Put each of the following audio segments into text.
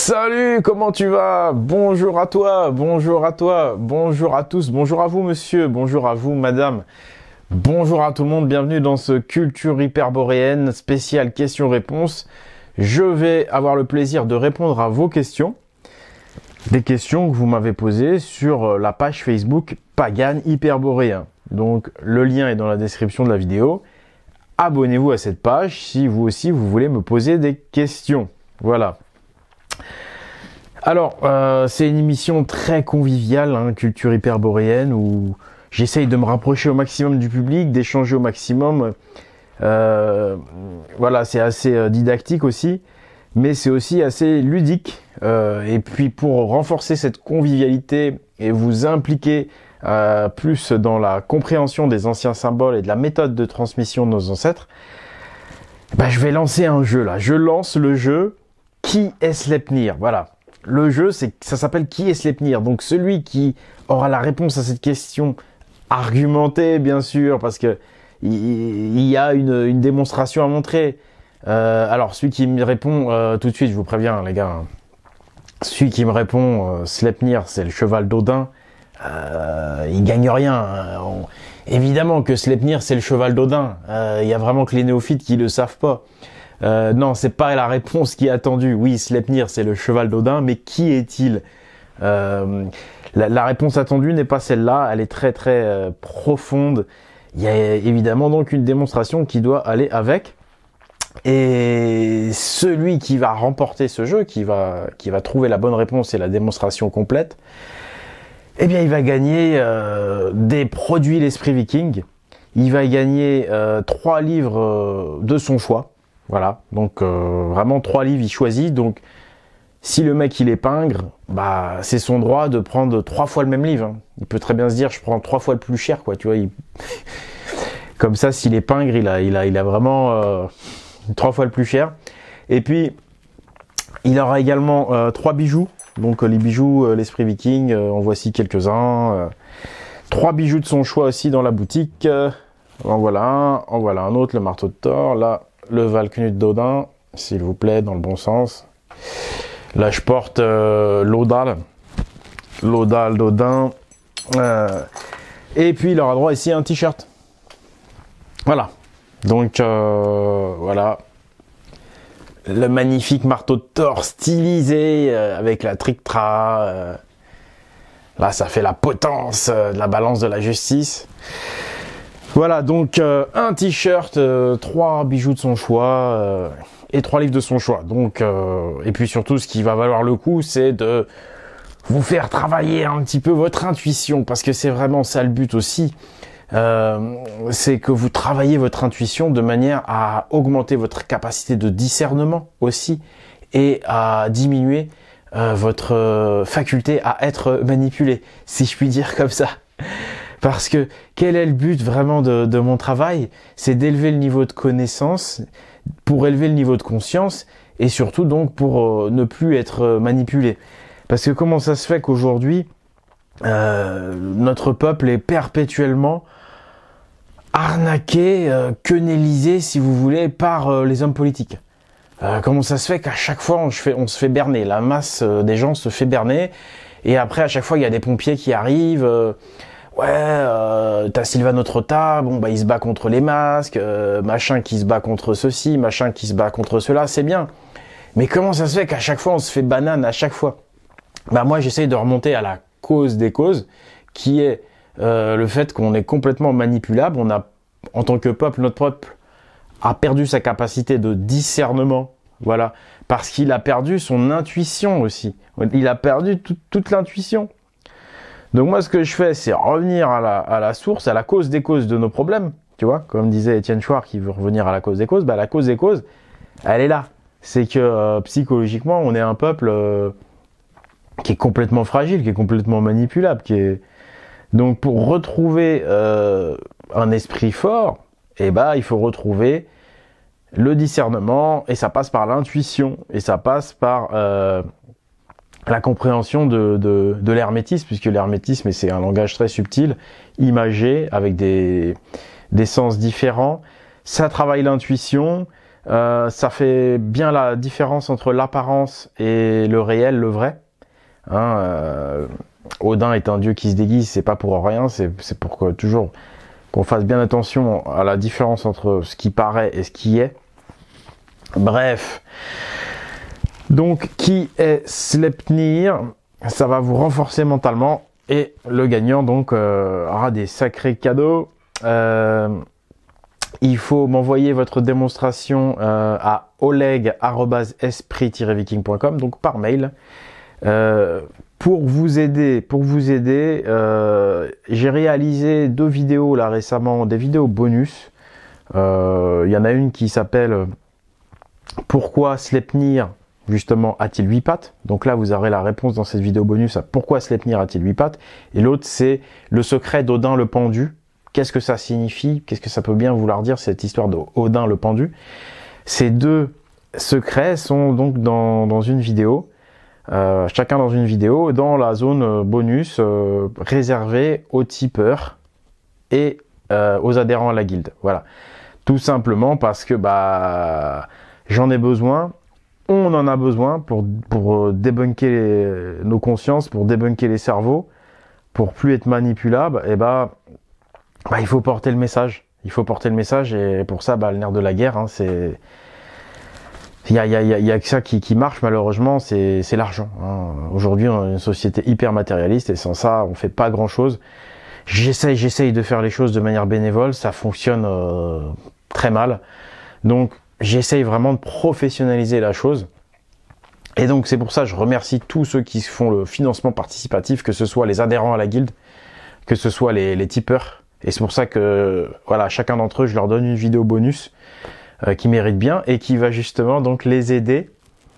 Salut, comment tu vas? Bonjour à toi, bonjour à toi, bonjour à tous, bonjour à vous monsieur, bonjour à vous madame, bonjour à tout le monde, bienvenue dans ce Culture Hyperboréenne spécial questions-réponses. Je vais avoir le plaisir de répondre à vos questions, des questions que vous m'avez posées sur la page Facebook Pagan Hyperboréen. Donc le lien est dans la description de la vidéo. Abonnez-vous à cette page si vous aussi vous voulez me poser des questions. Voilà. Alors, c'est une émission très conviviale, hein, Culture Hyperboréenne, où j'essaye de me rapprocher au maximum du public, d'échanger au maximum. Voilà, c'est assez didactique aussi, mais c'est aussi assez ludique. Et puis pour renforcer cette convivialité et vous impliquer plus dans la compréhension des anciens symboles et de la méthode de transmission de nos ancêtres, je vais lancer un jeu là. Je lance le jeu Qui est Sleipnir? Voilà. Le jeu, ça s'appelle Qui est Sleipnir? Donc celui qui aura la réponse à cette question argumentée, bien sûr, parce que il y a une démonstration à montrer. Alors celui qui me répond tout de suite, je vous préviens les gars, celui qui me répond Sleipnir, c'est le cheval d'Odin, il gagne rien. Évidemment que Sleipnir, c'est le cheval d'Odin. Il y a vraiment que les néophytes qui le savent pas. Non, c'est pas la réponse qui est attendue. Oui, Sleipnir, c'est le cheval d'Odin, mais qui est-il? La réponse attendue n'est pas celle-là, elle est très très profonde. Il y a évidemment donc une démonstration qui doit aller avec. Et celui qui va remporter ce jeu, qui va trouver la bonne réponse et la démonstration complète, eh bien il va gagner des produits l'Esprit Viking. Il va gagner 3 livres de son choix. Voilà, donc vraiment 3 livres, il choisit. Donc si le mec il est pingre, c'est son droit de prendre 3 fois le même livre. Hein. Il peut très bien se dire je prends 3 fois le plus cher, quoi. Tu vois, comme ça, s'il est pingre, il a vraiment 3 fois le plus cher. Et puis il aura également 3 bijoux. Donc les bijoux, l'Esprit Viking, en voici quelques-uns. 3 bijoux de son choix aussi dans la boutique. En voilà un autre, le marteau de Thor. Là, le Valknut d'Odin, s'il vous plaît, dans le bon sens. Là, je porte l'Odal d'Odin. Et puis, il aura droit ici à un t-shirt. Voilà. Donc, voilà. Le magnifique marteau de Thor stylisé avec la Trictra. Là, ça fait la potence de la balance de la justice. Voilà, donc un t-shirt, 3 bijoux de son choix et 3 livres de son choix. Donc, et puis surtout, ce qui va valoir le coup, c'est de vous faire travailler un petit peu votre intuition, parce que c'est vraiment ça le but aussi. C'est que vous travaillez votre intuition de manière à augmenter votre capacité de discernement aussi et à diminuer votre faculté à être manipulé, si je puis dire comme ça. Parce que quel est le but vraiment de mon travail? C'est d'élever le niveau de connaissance pour élever le niveau de conscience et surtout donc pour ne plus être manipulé. Parce que comment ça se fait qu'aujourd'hui, notre peuple est perpétuellement arnaqué, quenellisé, si vous voulez, par les hommes politiques. Comment ça se fait qu'à chaque fois on se fait berner, la masse des gens se fait berner, et après à chaque fois il y a des pompiers qui arrivent, t'as Sylvano Trotta, il se bat contre les masques, machin qui se bat contre ceci, machin qui se bat contre cela, c'est bien. Mais comment ça se fait qu'à chaque fois on se fait banane à chaque fois? Moi j'essaye de remonter à la cause des causes, qui est le fait qu'on est complètement manipulable. On a, en tant que peuple, notre peuple a perdu sa capacité de discernement, voilà, parce qu'il a perdu son intuition aussi. Il a perdu toute l'intuition. Donc moi, ce que je fais, c'est revenir à la source, à la cause des causes de nos problèmes. Tu vois, comme disait Étienne Chouard qui veut revenir à la cause des causes, la cause des causes, elle est là. C'est que psychologiquement, on est un peuple qui est complètement fragile, qui est complètement manipulable, Donc pour retrouver un esprit fort, il faut retrouver le discernement, et ça passe par l'intuition, et ça passe par la compréhension de l'hermétisme, puisque l'hermétisme, c'est un langage très subtil, imagé, avec des sens différents. Ça travaille l'intuition, Ça fait bien la différence entre l'apparence et le réel, le vrai. Odin est un dieu qui se déguise, c'est pas pour rien, c'est pour que toujours qu'on fasse bien attention à la différence entre ce qui paraît et ce qui est. Bref. Donc, qui est Sleipnir? Ça va vous renforcer mentalement. Et le gagnant, donc, aura des sacrés cadeaux. Il faut m'envoyer votre démonstration à oleg@esprit-viking.com, donc par mail. Pour vous aider, j'ai réalisé 2 vidéos là récemment, des vidéos bonus. Il y en a une qui s'appelle Pourquoi Sleipnir justement a-t-il 8 pattes? Donc là vous aurez la réponse dans cette vidéo bonus à pourquoi Sleipnir a-t-il 8 pattes. Et l'autre c'est le secret d'Odin le pendu. Qu'est-ce que ça signifie? Qu'est-ce que ça peut bien vouloir dire cette histoire d'Odin le pendu? Ces 2 secrets sont donc dans une vidéo. Chacun dans une vidéo, dans la zone bonus réservée aux tipeurs et aux adhérents à la guilde. Voilà. Tout simplement parce que j'en ai besoin, on en a besoin pour débunker nos consciences, pour débunker les cerveaux, pour plus être manipulable, et il faut porter le message. Il faut porter le message et pour ça, le nerf de la guerre, c'est... Il y a que ça qui marche malheureusement, c'est l'argent. Aujourd'hui, on est une société hyper matérialiste et sans ça, on fait pas grand chose. J'essaye de faire les choses de manière bénévole, ça fonctionne très mal. Donc, j'essaye vraiment de professionnaliser la chose. Et donc, c'est pour ça que je remercie tous ceux qui font le financement participatif, que ce soit les adhérents à la guilde, que ce soit les tipeurs. Et c'est pour ça que, voilà, chacun d'entre eux, je leur donne une vidéo bonus qui mérite bien et qui va justement donc les aider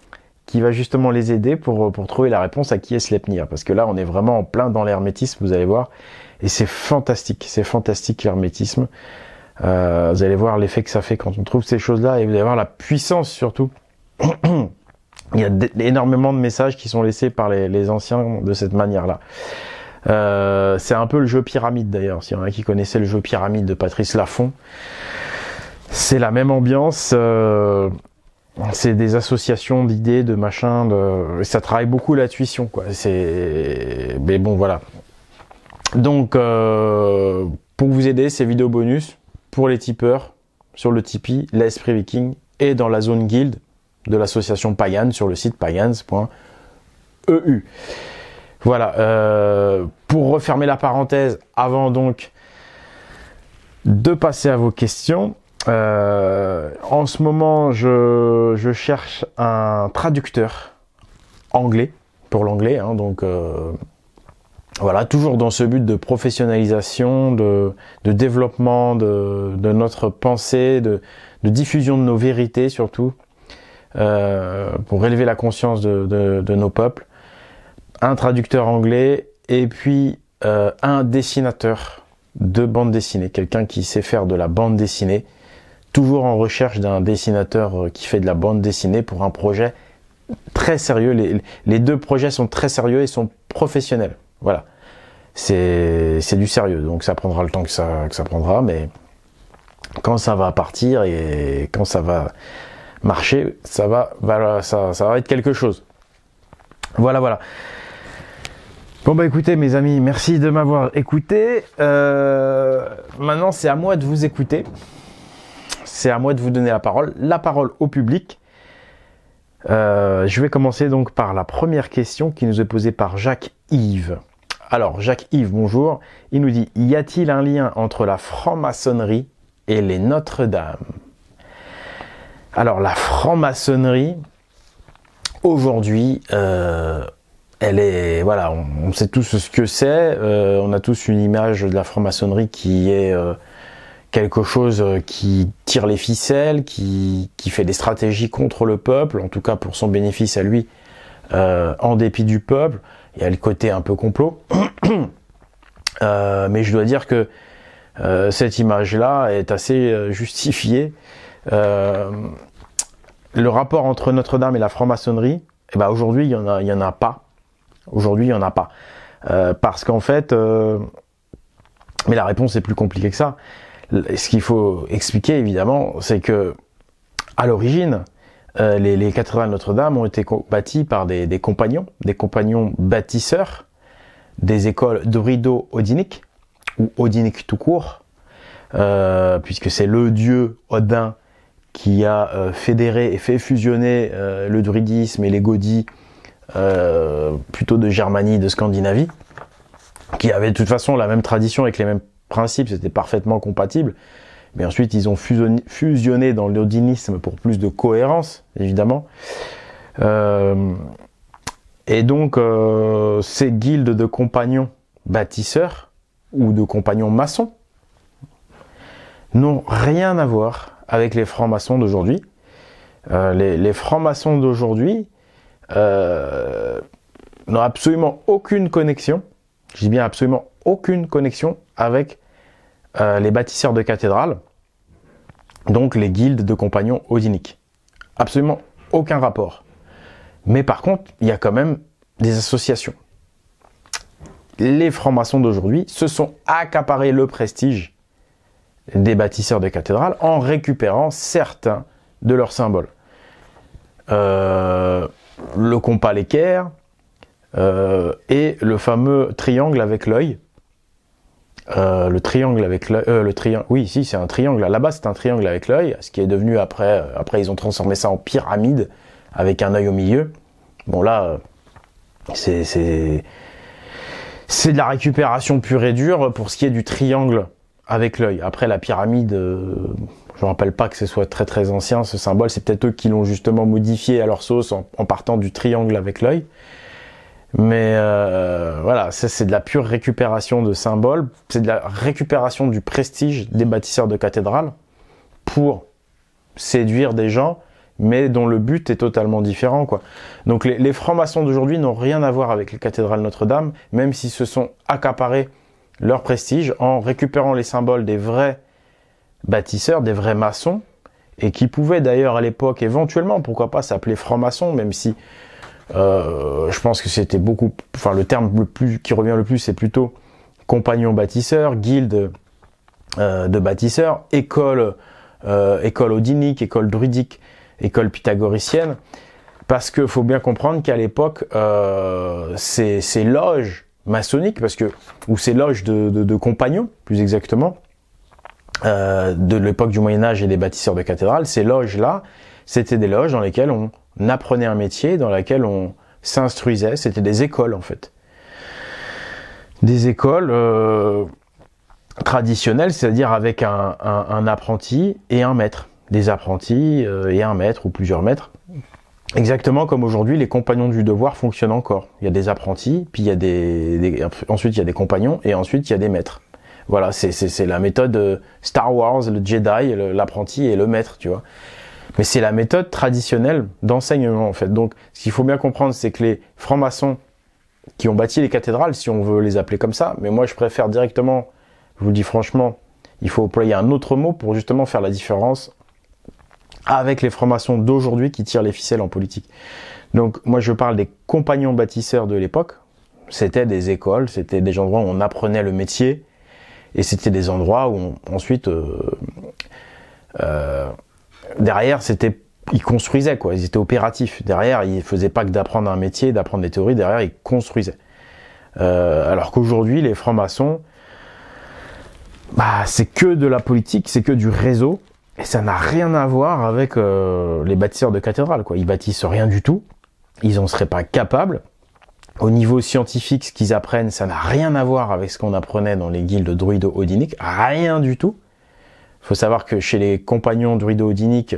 pour trouver la réponse à qui est Sleipnir. Parce que là, on est vraiment en plein dans l'hermétisme, vous allez voir. Et c'est fantastique l'hermétisme. Vous allez voir l'effet que ça fait quand on trouve ces choses-là et vous allez voir la puissance surtout. Il y a énormément de messages qui sont laissés par les anciens de cette manière-là. C'est un peu le jeu pyramide d'ailleurs, s'il y en a qui connaissaient le jeu pyramide de Patrice Laffont. C'est la même ambiance, c'est des associations d'idées, de machins, ça travaille beaucoup la tuition, quoi. Mais bon, voilà. Donc, pour vous aider, ces vidéos bonus pour les tipeurs sur le Tipeee, l'Esprit Viking, et dans la zone guild de l'association Pagan sur le site pagans.eu. Voilà. Pour refermer la parenthèse, avant donc de passer à vos questions. En ce moment, je cherche un traducteur anglais pour l'anglais, donc voilà, toujours dans ce but de professionnalisation, de développement de notre pensée, de diffusion de nos vérités surtout, pour élever la conscience de nos peuples. Un traducteur anglais et puis un dessinateur de bande dessinée, quelqu'un qui sait faire de la bande dessinée. Toujours en recherche d'un dessinateur qui fait de la bande dessinée pour un projet très sérieux. Les 2 projets sont très sérieux et sont professionnels. Voilà. C'est du sérieux. Donc ça prendra le temps que ça prendra, mais quand ça va partir et quand ça va marcher, ça va être quelque chose. Voilà. Bon écoutez mes amis, merci de m'avoir écouté. Maintenant c'est à moi de vous écouter. C'est à moi de vous donner la parole au public. Je vais commencer donc par la première question qui nous est posée par Jacques-Yves. Alors, Jacques-Yves, bonjour. Il nous dit, y a-t-il un lien entre la franc-maçonnerie et les Notre-Dame? Alors, la franc-maçonnerie, aujourd'hui, elle est... Voilà, on sait tous ce que c'est. On a tous une image de la franc-maçonnerie qui est... quelque chose qui tire les ficelles, qui fait des stratégies contre le peuple, en tout cas pour son bénéfice à lui, en dépit du peuple. Il y a le côté un peu complot. Mais je dois dire que cette image-là est assez justifiée. Le rapport entre Notre-Dame et la franc-maçonnerie, aujourd'hui, il y en a pas. Aujourd'hui, il y en a pas. Parce qu'en fait... mais la réponse est plus compliquée que ça. Ce qu'il faut expliquer, évidemment, c'est que à l'origine, les cathédrales Notre-Dame ont été bâties par des compagnons bâtisseurs des écoles druido-odiniques, ou odiniques tout court, puisque c'est le dieu Odin qui a fédéré et fait fusionner le druidisme et les godis plutôt de Germanie, de Scandinavie, qui avaient de toute façon la même tradition avec les mêmes principes, c'était parfaitement compatible. Mais ensuite, ils ont fusionné dans l'odinisme pour plus de cohérence, évidemment. Et donc, ces guildes de compagnons bâtisseurs ou de compagnons maçons n'ont rien à voir avec les francs-maçons d'aujourd'hui. Les francs-maçons d'aujourd'hui n'ont absolument aucune connexion, je dis bien absolument aucune connexion avec les bâtisseurs de cathédrales, donc les guildes de compagnons odiniques. Absolument aucun rapport. Mais par contre, il y a quand même des associations. Les francs-maçons d'aujourd'hui se sont accaparés le prestige des bâtisseurs de cathédrales en récupérant certains de leurs symboles. Le compas l'équerre et le fameux triangle avec l'œil. Le triangle avec l'œil, oui, si, c'est un triangle. À la base, c'est un triangle avec l'œil, ce qui est devenu après ils ont transformé ça en pyramide avec un œil au milieu. Bon là, c'est de la récupération pure et dure pour ce qui est du triangle avec l'œil. Après la pyramide, je me rappelle pas que ce soit très très ancien ce symbole. C'est peut-être eux qui l'ont justement modifié à leur sauce en partant du triangle avec l'œil. Mais voilà, ça c'est de la pure récupération de symboles, c'est de la récupération du prestige des bâtisseurs de cathédrales pour séduire des gens, mais dont le but est totalement différent, quoi. Donc les francs-maçons d'aujourd'hui n'ont rien à voir avec les cathédrales Notre-Dame, même s'ils se sont accaparés leur prestige en récupérant les symboles des vrais bâtisseurs, des vrais maçons, et qui pouvaient d'ailleurs à l'époque éventuellement, pourquoi pas, s'appeler francs-maçons, même si je pense que c'était beaucoup, enfin le terme qui revient le plus, c'est plutôt compagnons bâtisseurs, guilde de bâtisseurs, école odinique, école druidique, école pythagoricienne, parce que faut bien comprendre qu'à l'époque, ces loges maçonniques, ou ces loges de compagnons, plus exactement, de l'époque du Moyen-Âge et des bâtisseurs de cathédrales, ces loges-là, c'était des loges dans lesquelles on apprenait un métier, dans lesquelles on s'instruisait, c'était des écoles en fait. Des écoles traditionnelles, c'est-à-dire avec un apprenti et un maître. Des apprentis et un maître ou plusieurs maîtres. Exactement comme aujourd'hui les compagnons du devoir fonctionnent encore. Il y a des apprentis, puis il y a ensuite il y a des compagnons et ensuite il y a des maîtres. Voilà, c'est la méthode Star Wars, le Jedi, l'apprenti et le maître, tu vois. Mais c'est la méthode traditionnelle d'enseignement en fait. Donc ce qu'il faut bien comprendre, c'est que les francs-maçons qui ont bâti les cathédrales, si on veut les appeler comme ça, mais moi je préfère directement, je vous le dis franchement, il faut employer un autre mot pour justement faire la différence avec les francs-maçons d'aujourd'hui qui tirent les ficelles en politique. Donc moi je parle des compagnons bâtisseurs de l'époque. C'était des écoles, c'était des endroits où on apprenait le métier, et c'était des endroits où ensuite derrière ils construisaient quoi, ils étaient opératifs. Derrière ils faisaient pas que d'apprendre un métier, d'apprendre des théories, derrière ils construisaient. Alors qu'aujourd'hui les francs-maçons, c'est que de la politique, c'est que du réseau. Et ça n'a rien à voir avec les bâtisseurs de cathédrales, quoi. Ils bâtissent rien du tout. Ils en seraient pas capables. Au niveau scientifique, ce qu'ils apprennent, ça n'a rien à voir avec ce qu'on apprenait dans les guildes druido-odiniques. Rien du tout. Il faut savoir que chez les compagnons druido-odiniques,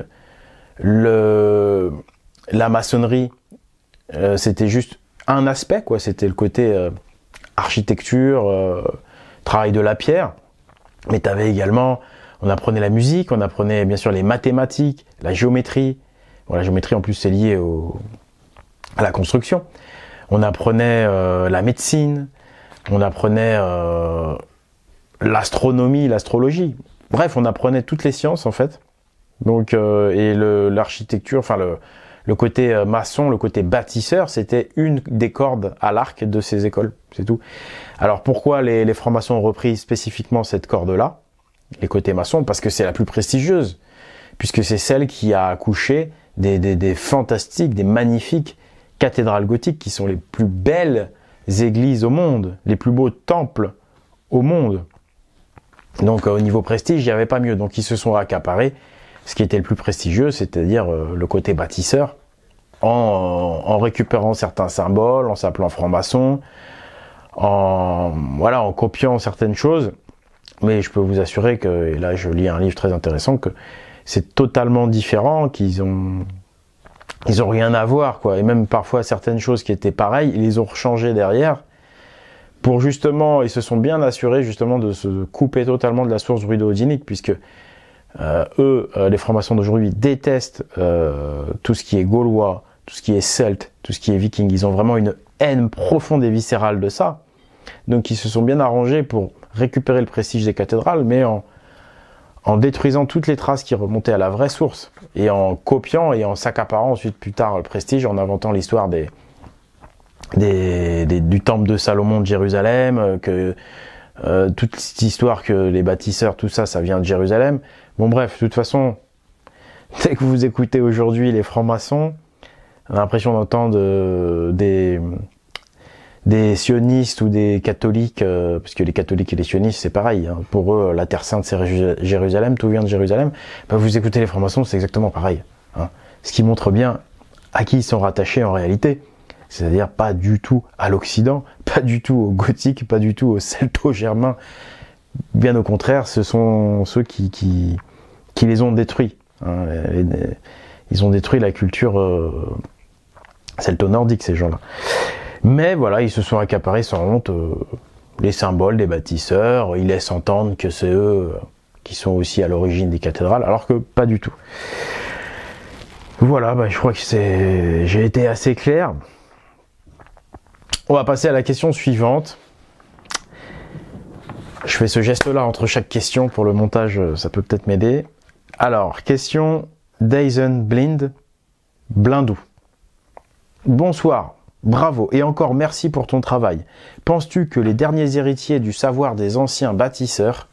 la maçonnerie, c'était juste un aspect, quoi. C'était le côté architecture, travail de la pierre. Mais tu avais également... On apprenait la musique, on apprenait bien sûr les mathématiques, la géométrie. Bon, la géométrie en plus c'est lié à la construction. On apprenait la médecine, on apprenait l'astronomie, l'astrologie. Bref, on apprenait toutes les sciences en fait. Donc et l'architecture, enfin le côté maçon, le côté bâtisseur, c'était une des cordes à l'arc de ces écoles, c'est tout. Alors pourquoi les francs-maçons ont repris spécifiquement cette corde-là? Les côtés maçons, parce que c'est la plus prestigieuse, puisque c'est celle qui a accouché des fantastiques, des magnifiques cathédrales gothiques qui sont les plus belles églises au monde, les plus beaux temples au monde. Donc au niveau prestige, il n'y avait pas mieux. Donc ils se sont accaparés ce qui était le plus prestigieux, c'est-à-dire le côté bâtisseur, en récupérant certains symboles, en s'appelant franc-maçon, en copiant certaines choses. Mais je peux vous assurer que, et là je lis un livre très intéressant, que c'est totalement différent, qu'ils ont rien à voir, quoi. Et même parfois certaines choses qui étaient pareilles, ils les ont rechangées derrière pour justement, ils se sont bien assurés justement de se couper totalement de la source druido-odinique, puisque les francs-maçons d'aujourd'hui détestent tout ce qui est gaulois, tout ce qui est celte, tout ce qui est viking. Ils ont vraiment une haine profonde et viscérale de ça. Donc ils se sont bien arrangés pour récupérer le prestige des cathédrales, mais en détruisant toutes les traces qui remontaient à la vraie source, et en copiant et en s'accaparant ensuite plus tard le prestige, en inventant l'histoire du temple de Salomon de Jérusalem, toute cette histoire que les bâtisseurs, tout ça, ça vient de Jérusalem. Bon bref, de toute façon, dès que vous écoutez aujourd'hui les francs-maçons, on a l'impression d'entendre des sionistes ou des catholiques, parce que les catholiques et les sionistes c'est pareil, hein. Pour eux la terre sainte c'est Jérusalem, tout vient de Jérusalem. Ben, vous écoutez les francs-maçons, c'est exactement pareil, hein. Ce qui montre bien à qui ils sont rattachés en réalité, c'est-à-dire pas du tout à l'Occident, pas du tout au gothique, pas du tout au celto-germain, bien au contraire, ce sont ceux qui les ont détruits, hein. Ils ont détruit la culture celto-nordique, ces gens-là. Mais voilà, ils se sont accaparés sans honte les symboles des bâtisseurs, ils laissent entendre que c'est eux qui sont aussi à l'origine des cathédrales, alors que pas du tout. Voilà, je crois que j'ai été assez clair. On va passer à la question suivante. Je fais ce geste-là entre chaque question pour le montage, ça peut peut-être m'aider. Alors, question Dyson Blindou. Bonsoir. Bravo et encore merci pour ton travail. Penses-tu que les derniers héritiers du savoir des anciens bâtisseurs,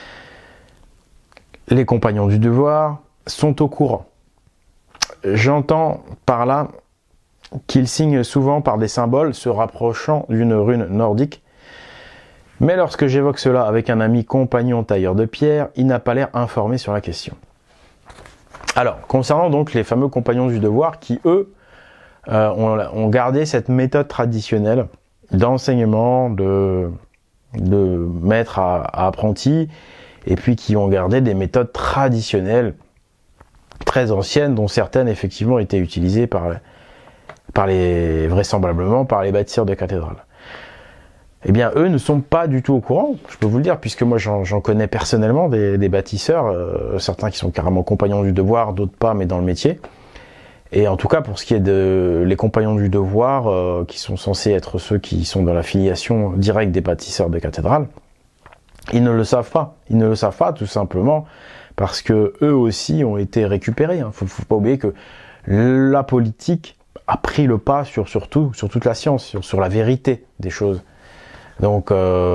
les compagnons du devoir, sont au courant? J'entends par là qu'ils signent souvent par des symboles se rapprochant d'une rune nordique, mais lorsque j'évoque cela avec un ami compagnon tailleur de pierre, il n'a pas l'air informé sur la question. Alors, concernant donc les fameux compagnons du devoir qui, eux, ont gardé cette méthode traditionnelle d'enseignement, de maître à apprenti, et puis qui ont gardé des méthodes traditionnelles très anciennes, dont certaines effectivement étaient utilisées vraisemblablement par les bâtisseurs de cathédrales. Eh bien, eux ne sont pas du tout au courant, je peux vous le dire, puisque moi j'en connais personnellement des bâtisseurs, certains qui sont carrément compagnons du devoir, d'autres pas, mais dans le métier. Et en tout cas, pour ce qui est les compagnons du devoir, qui sont censés être ceux qui sont dans la filiation directe des bâtisseurs de cathédrales, ils ne le savent pas. Ils ne le savent pas, tout simplement, parce que eux aussi ont été récupérés. Faut pas oublier que la politique a pris le pas sur toute la science, sur la vérité des choses. Donc,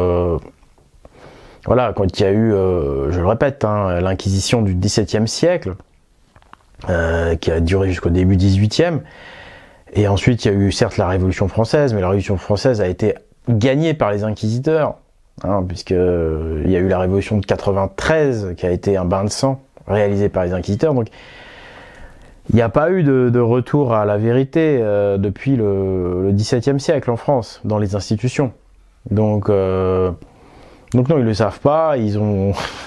voilà, quand il y a eu, je le répète, l'inquisition du XVIIe siècle, qui a duré jusqu'au début 18e. Et ensuite, il y a eu certes la Révolution française, mais la Révolution française a été gagnée par les inquisiteurs, puisque il y a eu la Révolution de 93, qui a été un bain de sang réalisé par les inquisiteurs. Donc, il n'y a pas eu de retour à la vérité depuis le XVIIe siècle en France, dans les institutions. Donc non, ils le savent pas, ils ont...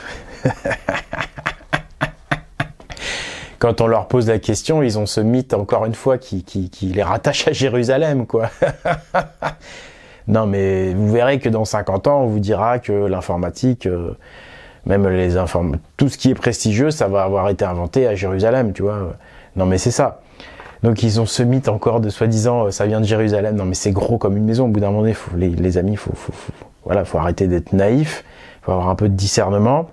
Quand on leur pose la question, ils ont ce mythe, encore une fois, qui les rattache à Jérusalem, quoi. Non, mais vous verrez que dans 50 ans, on vous dira que l'informatique, même tout ce qui est prestigieux, ça va avoir été inventé à Jérusalem, tu vois. Non, mais c'est ça. Donc, ils ont ce mythe encore de soi-disant, ça vient de Jérusalem. Non, mais c'est gros comme une maison. Au bout d'un moment, les amis, faut arrêter d'être naïf. Faut avoir un peu de discernement.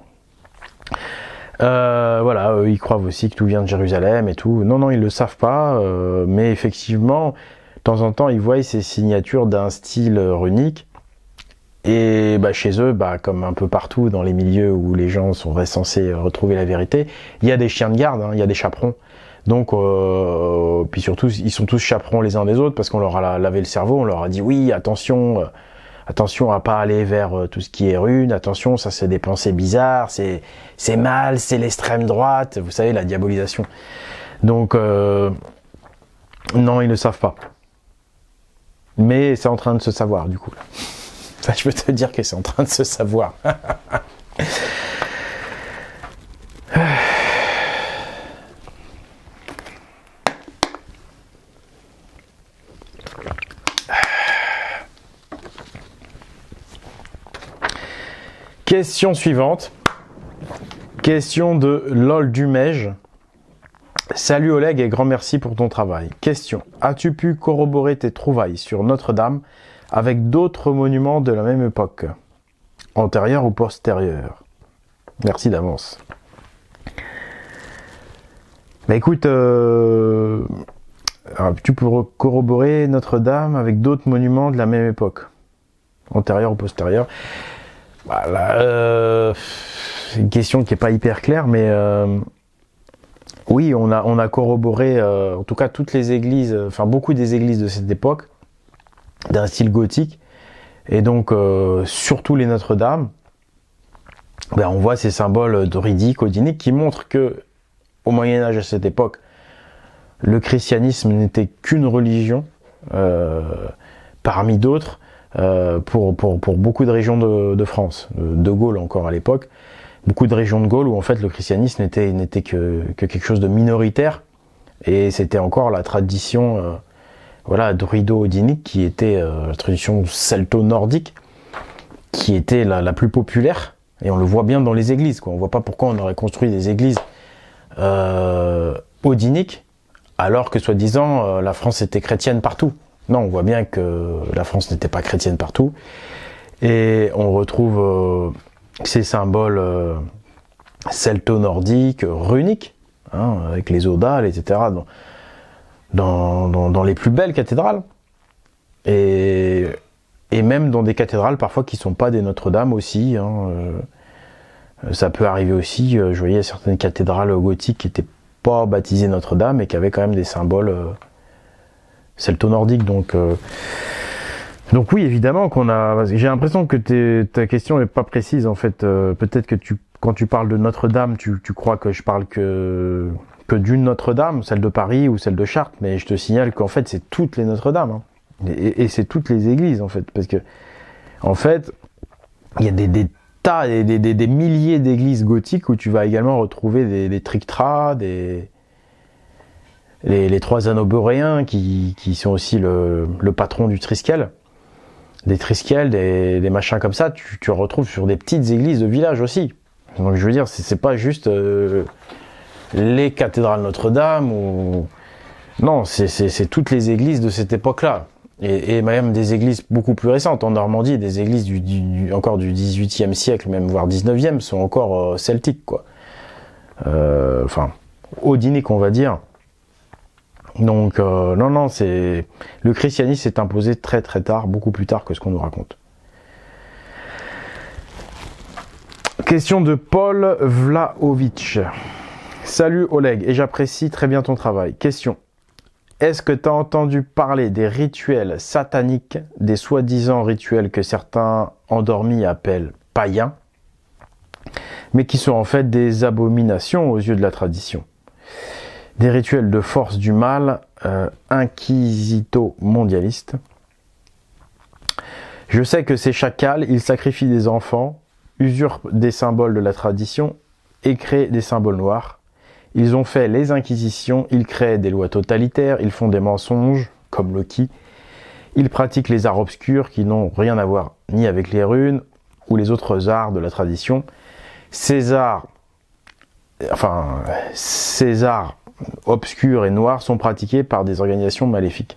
Voilà, ils croient aussi que tout vient de Jérusalem et tout. Non, ils le savent pas, mais effectivement, de temps en temps, ils voient ces signatures d'un style runique, Et chez eux, comme un peu partout dans les milieux où les gens sont censés retrouver la vérité, il y a des chiens de garde, il y a des chaperons. Donc, puis surtout, ils sont tous chaperons les uns des autres parce qu'on leur a lavé le cerveau, on leur a dit oui, attention à pas aller vers tout ce qui est rune, attention, ça c'est des pensées bizarres, c'est mal, c'est l'extrême droite, vous savez, la diabolisation. Donc, non, ils ne savent pas. Mais c'est en train de se savoir, du coup. Ça, je peux te dire que c'est en train de se savoir. Question suivante. Question de LOL Dumège. Salut Oleg et grand merci pour ton travail. Question. As-tu pu corroborer tes trouvailles sur Notre-Dame avec d'autres monuments de la même époque, antérieure ou postérieure? Merci d'avance. Écoute, tu peux corroborer Notre-Dame avec d'autres monuments de la même époque, antérieure ou postérieure? C'est une question qui n'est pas hyper claire, mais oui, on a corroboré, en tout cas toutes les églises, beaucoup des églises de cette époque, d'un style gothique, et donc surtout les Notre-Dame, on voit ces symboles druidiques, odiniques, qui montrent que au Moyen-Âge, à cette époque, le christianisme n'était qu'une religion parmi d'autres pour beaucoup de régions de France, de Gaule encore à l'époque, beaucoup de régions de Gaule où en fait le christianisme n'était que quelque chose de minoritaire, et c'était encore la tradition druido-odinique qui était la tradition celto-nordique qui était la plus populaire, et on le voit bien dans les églises, quoi. On voit pas pourquoi on aurait construit des églises odiniques alors que soi-disant la France était chrétienne partout. Non, on voit bien que la France n'était pas chrétienne partout, et on retrouve ces symboles celto-nordiques, runiques, avec les odales, etc., dans les plus belles cathédrales, et même dans des cathédrales parfois qui sont pas des Notre-Dame aussi, ça peut arriver aussi. Je voyais certaines cathédrales gothiques qui étaient pas baptisées Notre-Dame et qui avaient quand même des symboles celto-nordiques. Donc oui, évidemment j'ai l'impression que ta question est pas précise en fait. Peut-être que quand tu parles de Notre-Dame, tu crois que je parle que d'une Notre-Dame, celle de Paris ou celle de Chartres, mais je te signale qu'en fait c'est toutes les Notre-Dame, et c'est toutes les églises en fait, parce que en fait il y a des tas, des milliers d'églises gothiques où tu vas également retrouver des trictras, les trois anneaux boréens qui sont aussi le patron du Triskel, des Triskel, des machins comme ça, tu retrouves sur des petites églises de village aussi. Donc je veux dire, c'est pas juste les cathédrales Notre-Dame ou non, c'est toutes les églises de cette époque-là, et même des églises beaucoup plus récentes en Normandie, des églises encore du 18e siècle, même voire 19e, sont encore celtiques, quoi. Odiniques, on va dire. Donc non, le christianisme s'est imposé très très tard, beaucoup plus tard que ce qu'on nous raconte. Question de Paul Vlahovic. Salut Oleg, et j'apprécie très bien ton travail. Question. Est-ce que tu as entendu parler des rituels sataniques, des soi-disant rituels que certains endormis appellent païens, mais qui sont en fait des abominations aux yeux de la tradition? Des rituels de force du mal, inquisito-mondialistes. Je sais que ces chacals, ils sacrifient des enfants, usurpent des symboles de la tradition et créent des symboles noirs. Ils ont fait les inquisitions, ils créent des lois totalitaires, ils font des mensonges, comme Loki. Ils pratiquent les arts obscurs qui n'ont rien à voir ni avec les runes ou les autres arts de la tradition. Ces arts obscurs et noirs sont pratiqués par des organisations maléfiques.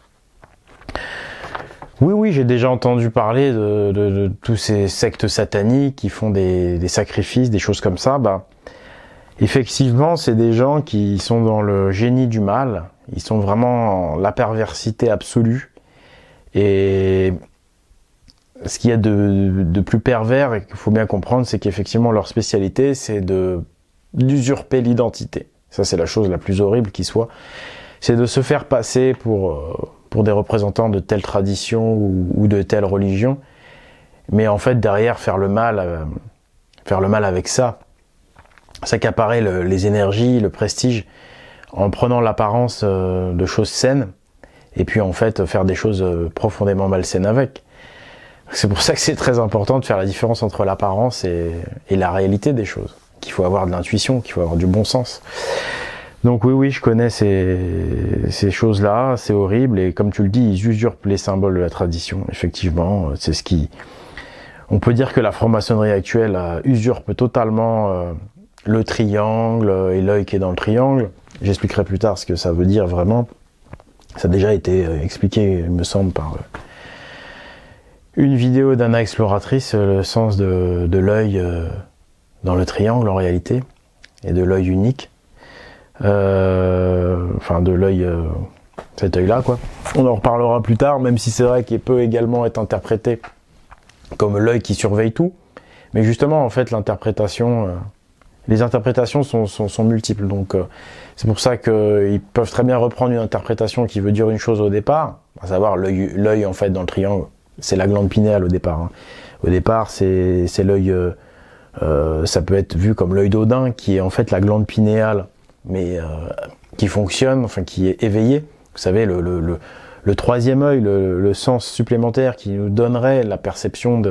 Oui, j'ai déjà entendu parler de tous ces sectes sataniques qui font des sacrifices, des choses comme ça. Effectivement, c'est des gens qui sont dans le génie du mal. Ils sont vraiment la perversité absolue. Et ce qu'il y a de plus pervers et qu'il faut bien comprendre, c'est qu'effectivement leur spécialité, c'est d'usurper l'identité. Ça, c'est la chose la plus horrible qui soit. C'est de se faire passer pour des représentants de telle tradition ou de telle religion, mais en fait derrière faire le mal avec ça, s'accaparer les énergies, le prestige, en prenant l'apparence de choses saines, et puis en fait faire des choses profondément malsaines avec. C'est pour ça que c'est très important de faire la différence entre l'apparence et la réalité des choses, qu'il faut avoir de l'intuition, qu'il faut avoir du bon sens. Donc oui, je connais ces choses-là, c'est horrible, et comme tu le dis, ils usurpent les symboles de la tradition, effectivement, c'est ce qui... On peut dire que la franc-maçonnerie actuelle usurpe totalement le triangle et l'œil qui est dans le triangle. J'expliquerai plus tard ce que ça veut dire vraiment. Ça a déjà été expliqué, il me semble, par une vidéo d'Anna Exploratrice, le sens de l'œil dans le triangle en réalité, et de l'œil unique. Enfin de l'œil, cet œil-là quoi. On en reparlera plus tard, même si c'est vrai qu'il peut également être interprété comme l'œil qui surveille tout. Mais justement, en fait, les interprétations sont multiples. Donc, c'est pour ça qu'ils peuvent très bien reprendre une interprétation qui veut dire une chose au départ, à savoir l'œil en fait dans le triangle, c'est la glande pinéale au départ. Hein. Au départ, c'est l'œil, ça peut être vu comme l'œil d'Odin, qui est en fait la glande pinéale, mais qui fonctionne, enfin qui est éveillé. Vous savez, le troisième œil, le sens supplémentaire qui nous donnerait la perception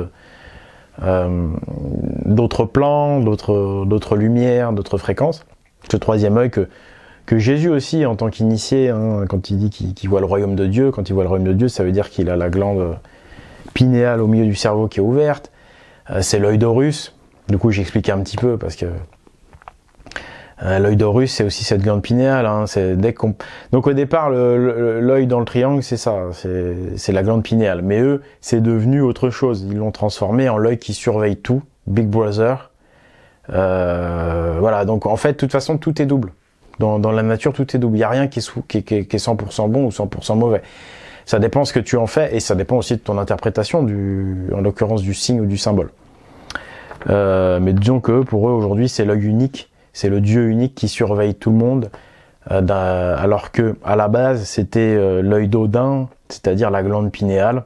d'autres plans, d'autres lumières, d'autres fréquences. Ce troisième œil que Jésus aussi, en tant qu'initié, hein, quand il dit qu'il voit le royaume de Dieu, quand il voit le royaume de Dieu, ça veut dire qu'il a la glande pinéale au milieu du cerveau qui est ouverte. C'est l'œil d'Horus. Du coup, j'explique un petit peu parce que l'œil d'Horus, c'est aussi cette glande pinéale. Hein, donc au départ, l'œil dans le triangle, c'est ça, c'est la glande pinéale. Mais eux, c'est devenu autre chose. Ils l'ont transformé en l'œil qui surveille tout, Big Brother. Voilà, donc en fait, de toute façon, tout est double. Dans la nature, tout est double. Il n'y a rien qui est 100% bon ou 100% mauvais. Ça dépend ce que tu en fais, et ça dépend aussi de ton interprétation, en l'occurrence du signe ou du symbole. Mais disons que pour eux, aujourd'hui, c'est l'œil unique. C'est le Dieu unique qui surveille tout le monde, alors que à la base c'était l'œil d'Odin, c'est-à-dire la glande pinéale,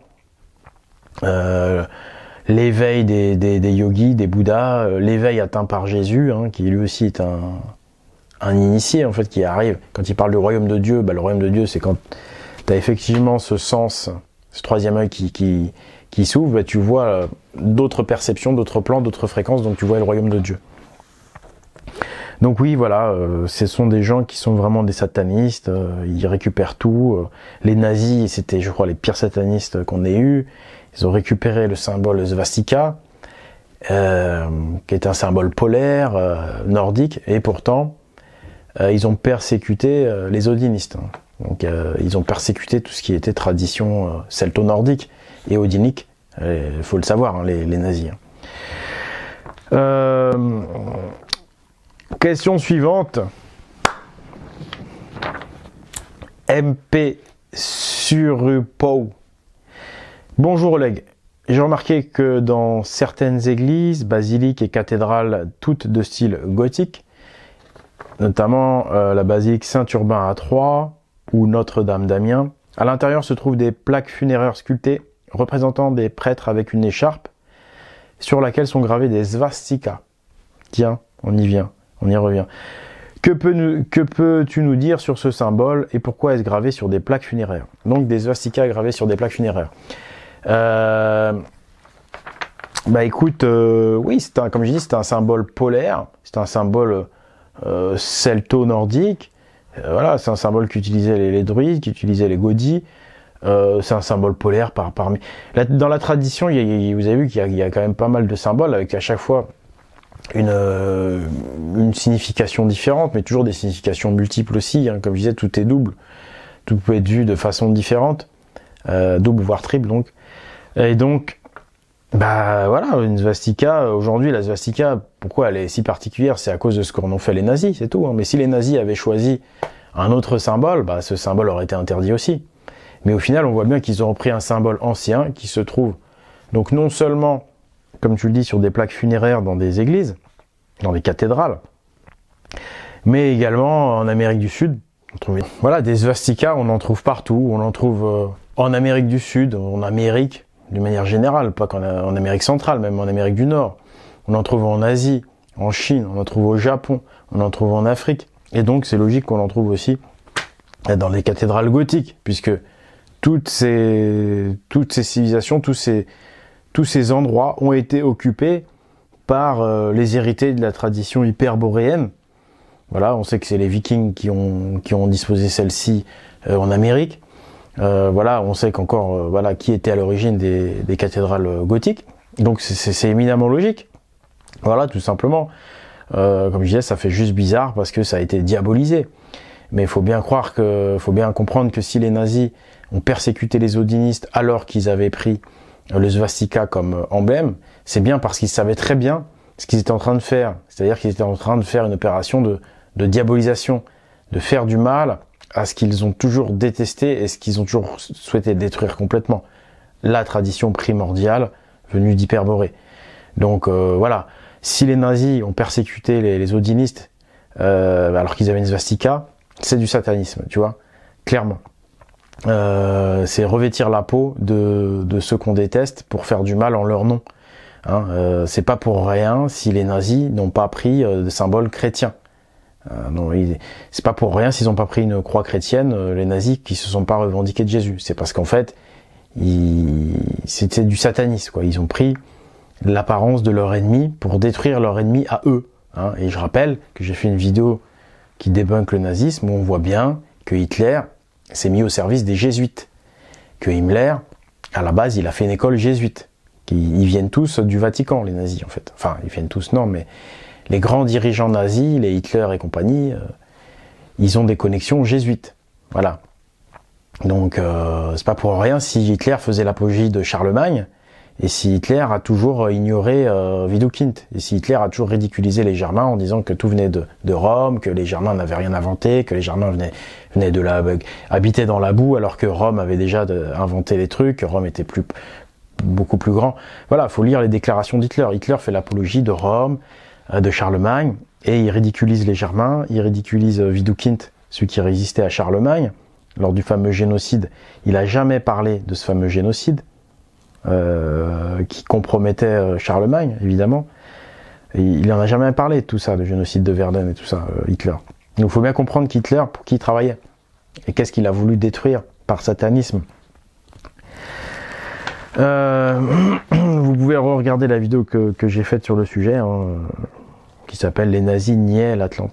l'éveil des yogis, des bouddhas, l'éveil atteint par Jésus, hein, qui lui aussi est un initié en fait qui arrive. Quand il parle du royaume de Dieu, le royaume de Dieu c'est quand tu as effectivement ce sens, ce troisième œil qui s'ouvre, tu vois d'autres perceptions, d'autres plans, d'autres fréquences, donc tu vois le royaume de Dieu. Donc oui, voilà, ce sont des gens qui sont vraiment des satanistes, ils récupèrent tout. Les nazis, c'était, je crois, les pires satanistes qu'on ait eu. Ils ont récupéré le symbole svastika, qui est un symbole polaire, nordique, et pourtant, ils ont persécuté les odinistes. Hein. Donc, ils ont persécuté tout ce qui était tradition celto-nordique et odinique. Il faut le savoir, hein, les nazis. Hein. Question suivante. MP Surupo. Bonjour Oleg. J'ai remarqué que dans certaines églises, basiliques et cathédrales, toutes de style gothique, notamment la basilique Saint-Urbain à Troyes ou Notre-Dame d'Amiens, à l'intérieur se trouvent des plaques funéraires sculptées représentant des prêtres avec une écharpe sur laquelle sont gravés des svastikas. Tiens, on y vient. On y revient. Que peux-tu nous dire sur ce symbole et pourquoi est-ce gravé sur des plaques funéraires? Donc des svastikas gravés sur des plaques funéraires. Écoute, oui, comme je dis, c'est un symbole polaire, c'est un symbole celto-nordique. Voilà, c'est un symbole qu'utilisaient les druides, qu'utilisaient les godis. C'est un symbole polaire parmi. Dans la tradition, vous avez vu qu'il y a quand même pas mal de symboles avec à chaque fois une signification différente, mais toujours des significations multiples aussi. Hein. Comme je disais, tout est double. Tout peut être vu de façon différente, double voire triple donc. Et donc, voilà, une svastika. Aujourd'hui, la svastika, pourquoi elle est si particulière? C'est à cause de ce qu'en ont fait les nazis, c'est tout. Hein. Mais si les nazis avaient choisi un autre symbole, ce symbole aurait été interdit aussi. Mais au final, on voit bien qu'ils ont repris un symbole ancien qui se trouve Donc non seulement, comme tu le dis, sur des plaques funéraires dans des églises, dans des cathédrales, mais également en Amérique du Sud. Voilà, des swastikas, on en trouve partout. On en trouve en Amérique du Sud, en Amérique, d'une manière générale, pas qu'en Amérique centrale, même en Amérique du Nord. On en trouve en Asie, en Chine, on en trouve au Japon, on en trouve en Afrique. Et donc c'est logique qu'on en trouve aussi dans les cathédrales gothiques, puisque toutes ces civilisations, tous ces endroits ont été occupés par les héritiers de la tradition hyperboréenne. Voilà, on sait que c'est les Vikings qui ont disposé celle-ci en Amérique. Voilà, on sait qu'encore voilà qui était à l'origine des cathédrales gothiques. Donc c'est éminemment logique. Voilà, tout simplement. Comme je disais, ça fait juste bizarre parce que ça a été diabolisé. Mais il faut bien comprendre que si les nazis ont persécuté les odinistes alors qu'ils avaient pris le swastika comme emblème, c'est bien parce qu'ils savaient très bien ce qu'ils étaient en train de faire. C'est-à-dire qu'ils étaient en train de faire une opération de diabolisation, de faire du mal à ce qu'ils ont toujours détesté et ce qu'ils ont toujours souhaité détruire complètement. La tradition primordiale venue d'Hyperborée. Donc voilà, si les nazis ont persécuté les odinistes alors qu'ils avaient une swastika, c'est du satanisme, tu vois, clairement. C'est revêtir la peau de ceux qu'on déteste pour faire du mal en leur nom. Hein, c'est pas pour rien si les nazis n'ont pas pris de symboles chrétiens. Non, c'est pas pour rien s'ils n'ont pas pris une croix chrétienne, les nazis qui se sont pas revendiqués de Jésus. C'est parce qu'en fait, c'était du satanisme, quoi. Ils ont pris l'apparence de leur ennemi pour détruire leur ennemi à eux. Hein. Et je rappelle que j'ai fait une vidéo qui débunk le nazisme où on voit bien que Hitler s'est mis au service des jésuites. Que Himmler, à la base, il a fait une école jésuite. Ils viennent tous du Vatican, les nazis, en fait. Enfin, ils viennent tous, non, mais les grands dirigeants nazis, les Hitler et compagnie, ils ont des connexions jésuites. Voilà. Donc, c'est pas pour rien si Hitler faisait l'apologie de Charlemagne, et si Hitler a toujours ignoré Widukind, et si Hitler a toujours ridiculisé les Germains en disant que tout venait de Rome, que les Germains n'avaient rien inventé, que les Germains venaient habitaient dans la boue, alors que Rome avait déjà inventé les trucs, que Rome était beaucoup plus grand. Voilà, faut lire les déclarations d'Hitler. Hitler fait l'apologie de Rome, de Charlemagne, et il ridiculise les Germains, il ridiculise Widukind, celui qui résistait à Charlemagne, lors du fameux génocide. Il a jamais parlé de ce fameux génocide, qui compromettait Charlemagne, évidemment. Et il en a jamais parlé de tout ça, de génocide de Verdun et tout ça, Hitler. Donc il faut bien comprendre qu'Hitler, pour qui il travaillait, et qu'est-ce qu'il a voulu détruire par satanisme. Vous pouvez regarder la vidéo que j'ai faite sur le sujet, hein, qui s'appelle « Les nazis niaient l'Atlantide ».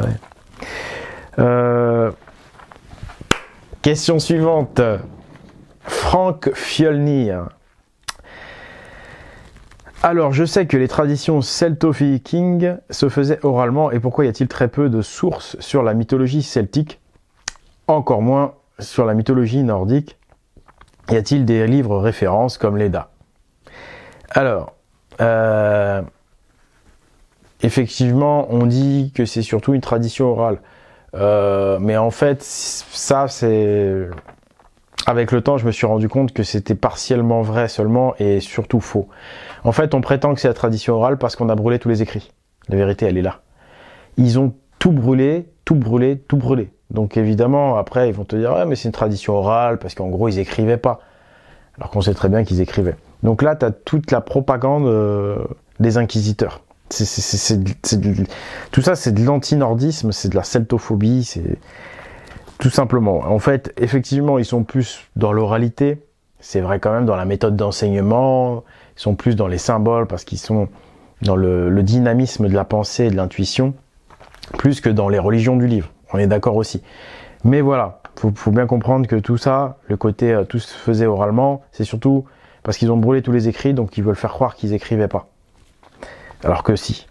Ouais. Question suivante. Franck Fiolny. Alors, je sais que les traditions celto-vikings se faisaient oralement, et pourquoi y a-t-il très peu de sources sur la mythologie celtique, encore moins sur la mythologie nordique? Y a-t-il des livres références comme l'Edda? Alors, effectivement, on dit que c'est surtout une tradition orale. Mais en fait, ça, c'est... Avec le temps, je me suis rendu compte que c'était partiellement vrai seulement et surtout faux. En fait, on prétend que c'est la tradition orale parce qu'on a brûlé tous les écrits. La vérité, elle est là. Ils ont tout brûlé, tout brûlé, tout brûlé. Donc évidemment, après, ils vont te dire « Ouais, mais c'est une tradition orale parce qu'en gros, ils écrivaient pas. » Alors qu'on sait très bien qu'ils écrivaient. Donc là, tu as toute la propagande des inquisiteurs. Tout ça, c'est de l'antinordisme, c'est de la celtophobie, c'est... Tout simplement. En fait, effectivement, ils sont plus dans l'oralité. C'est vrai quand même dans la méthode d'enseignement. Ils sont plus dans les symboles parce qu'ils sont dans le dynamisme de la pensée et de l'intuition, plus que dans les religions du livre. On est d'accord aussi. Mais voilà, faut bien comprendre que tout ça, le côté tout se faisait oralement, c'est surtout parce qu'ils ont brûlé tous les écrits, donc ils veulent faire croire qu'ils écrivaient pas. Alors que si.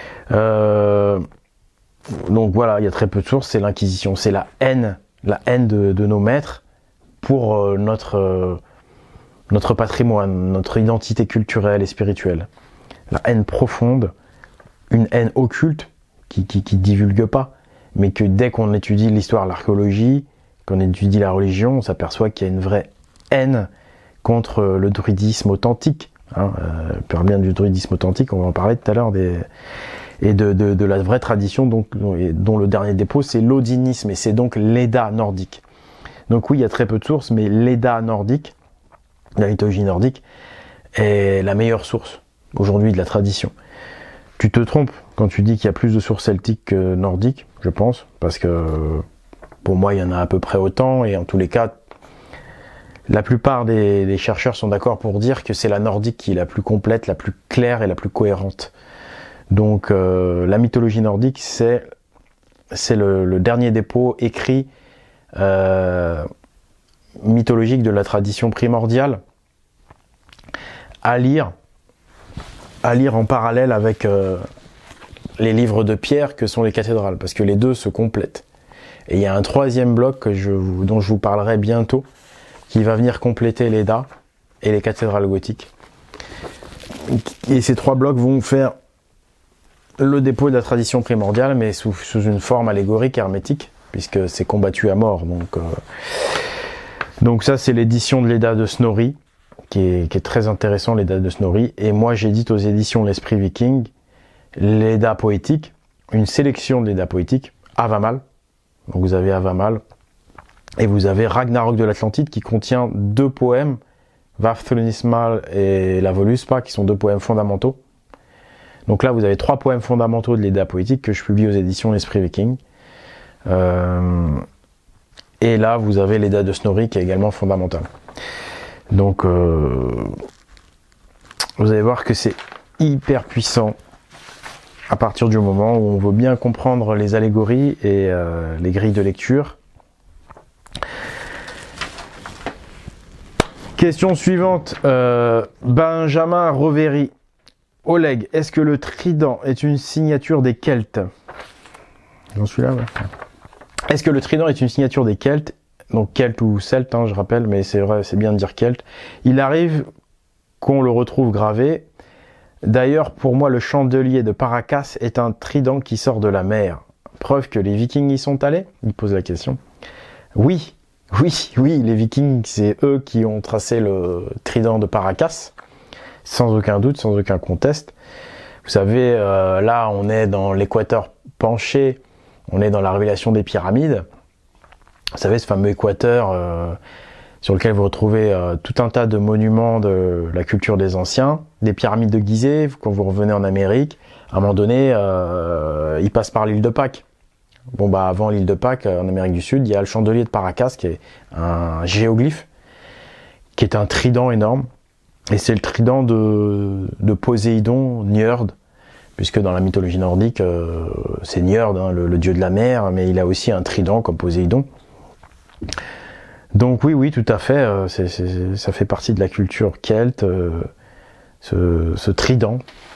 Donc voilà, il y a très peu de sources, c'est l'Inquisition, c'est la haine de nos maîtres pour notre patrimoine, notre identité culturelle et spirituelle. La haine profonde, une haine occulte qui divulgue pas, mais que dès qu'on étudie l'histoire, l'archéologie, qu'on étudie la religion, on s'aperçoit qu'il y a une vraie haine contre le druidisme authentique. Hein, on parle bien du druidisme authentique, on va en parler tout à l'heure, et de la vraie tradition donc, dont le dernier dépôt c'est l'odinisme, et c'est donc l'Edda nordique. Donc oui, il y a très peu de sources, mais l'Edda nordique, la mythologie nordique, est la meilleure source aujourd'hui de la tradition. Tu te trompes quand tu dis qu'il y a plus de sources celtiques que nordiques, je pense, parce que pour moi il y en a à peu près autant, et en tous les cas la plupart des chercheurs sont d'accord pour dire que c'est la nordique qui est la plus complète, la plus claire et la plus cohérente. Donc la mythologie nordique c'est le dernier dépôt écrit mythologique de la tradition primordiale à lire en parallèle avec les livres de Pierre que sont les cathédrales, parce que les deux se complètent. Et il y a un troisième bloc dont je vous parlerai bientôt, qui va venir compléter l'Edda et les cathédrales gothiques. Et ces trois blocs vont faire le dépôt de la tradition primordiale, mais sous une forme allégorique hermétique, puisque c'est combattu à mort. Donc ça, c'est l'édition de l'Edda de Snorri, qui est très intéressant, l'Edda de Snorri. Et moi, j'édite aux éditions L'Esprit Viking l'Edda poétique, une sélection de l'Edda poétique, Havamal. Donc vous avez Havamal, et vous avez Ragnarok de l'Atlantide, qui contient 2 poèmes, Vafthrûnismal et La Voluspa, qui sont 2 poèmes fondamentaux. Donc là, vous avez 3 poèmes fondamentaux de l'Edda poétique que je publie aux éditions L'Esprit Viking. Et là, vous avez l'Edda de Snorri qui est également fondamentale. Donc, vous allez voir que c'est hyper puissant à partir du moment où on veut bien comprendre les allégories et les grilles de lecture. Question suivante. Benjamin Roveri. Oleg, est-ce que le trident est une signature des Celtes? J'en suis là, ouais. Est-ce que le trident est une signature des Celtes? Donc Celtes ou Celtes, hein, je rappelle, mais c'est vrai, c'est bien de dire Celtes. Il arrive qu'on le retrouve gravé. D'ailleurs, pour moi, le chandelier de Paracas est un trident qui sort de la mer. Preuve que les Vikings y sont allés? Il pose la question. Oui, les Vikings, c'est eux qui ont tracé le trident de Paracas. Sans aucun doute, sans aucun conteste. Vous savez, là, on est dans l'équateur penché, on est dans la révélation des pyramides. Vous savez, ce fameux équateur sur lequel vous retrouvez tout un tas de monuments de la culture des anciens, des pyramides de Gizeh, quand vous revenez en Amérique, à un moment donné, il passe par l'île de Pâques. Bon, bah, avant l'île de Pâques, en Amérique du Sud, il y a le chandelier de Paracas, qui est un géoglyphe, qui est un trident énorme. Et c'est le trident de Poséidon, Njord, puisque dans la mythologie nordique, c'est Njord, hein, le dieu de la mer, mais il a aussi un trident comme Poséidon. Donc oui, tout à fait, ça fait partie de la culture celte, ce trident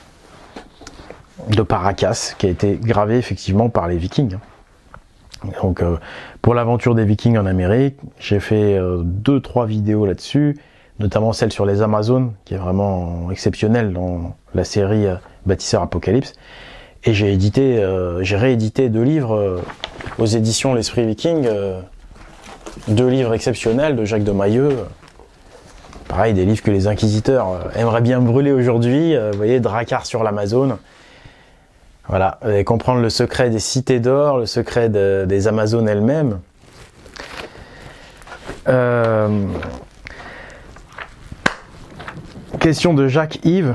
de Paracas, qui a été gravé effectivement par les Vikings. Donc pour l'aventure des Vikings en Amérique, j'ai fait 2-3 vidéos là-dessus, notamment celle sur les Amazones, qui est vraiment exceptionnelle dans la série Bâtisseur Apocalypse. Et j'ai réédité 2 livres aux éditions L'Esprit Viking, 2 livres exceptionnels de Jacques de Mailleux. Pareil, des livres que les inquisiteurs aimeraient bien brûler aujourd'hui. Vous voyez, Drakkar sur l'Amazone. Voilà, et comprendre le secret des cités d'or, le secret des Amazones elles-mêmes. Question de Jacques-Yves.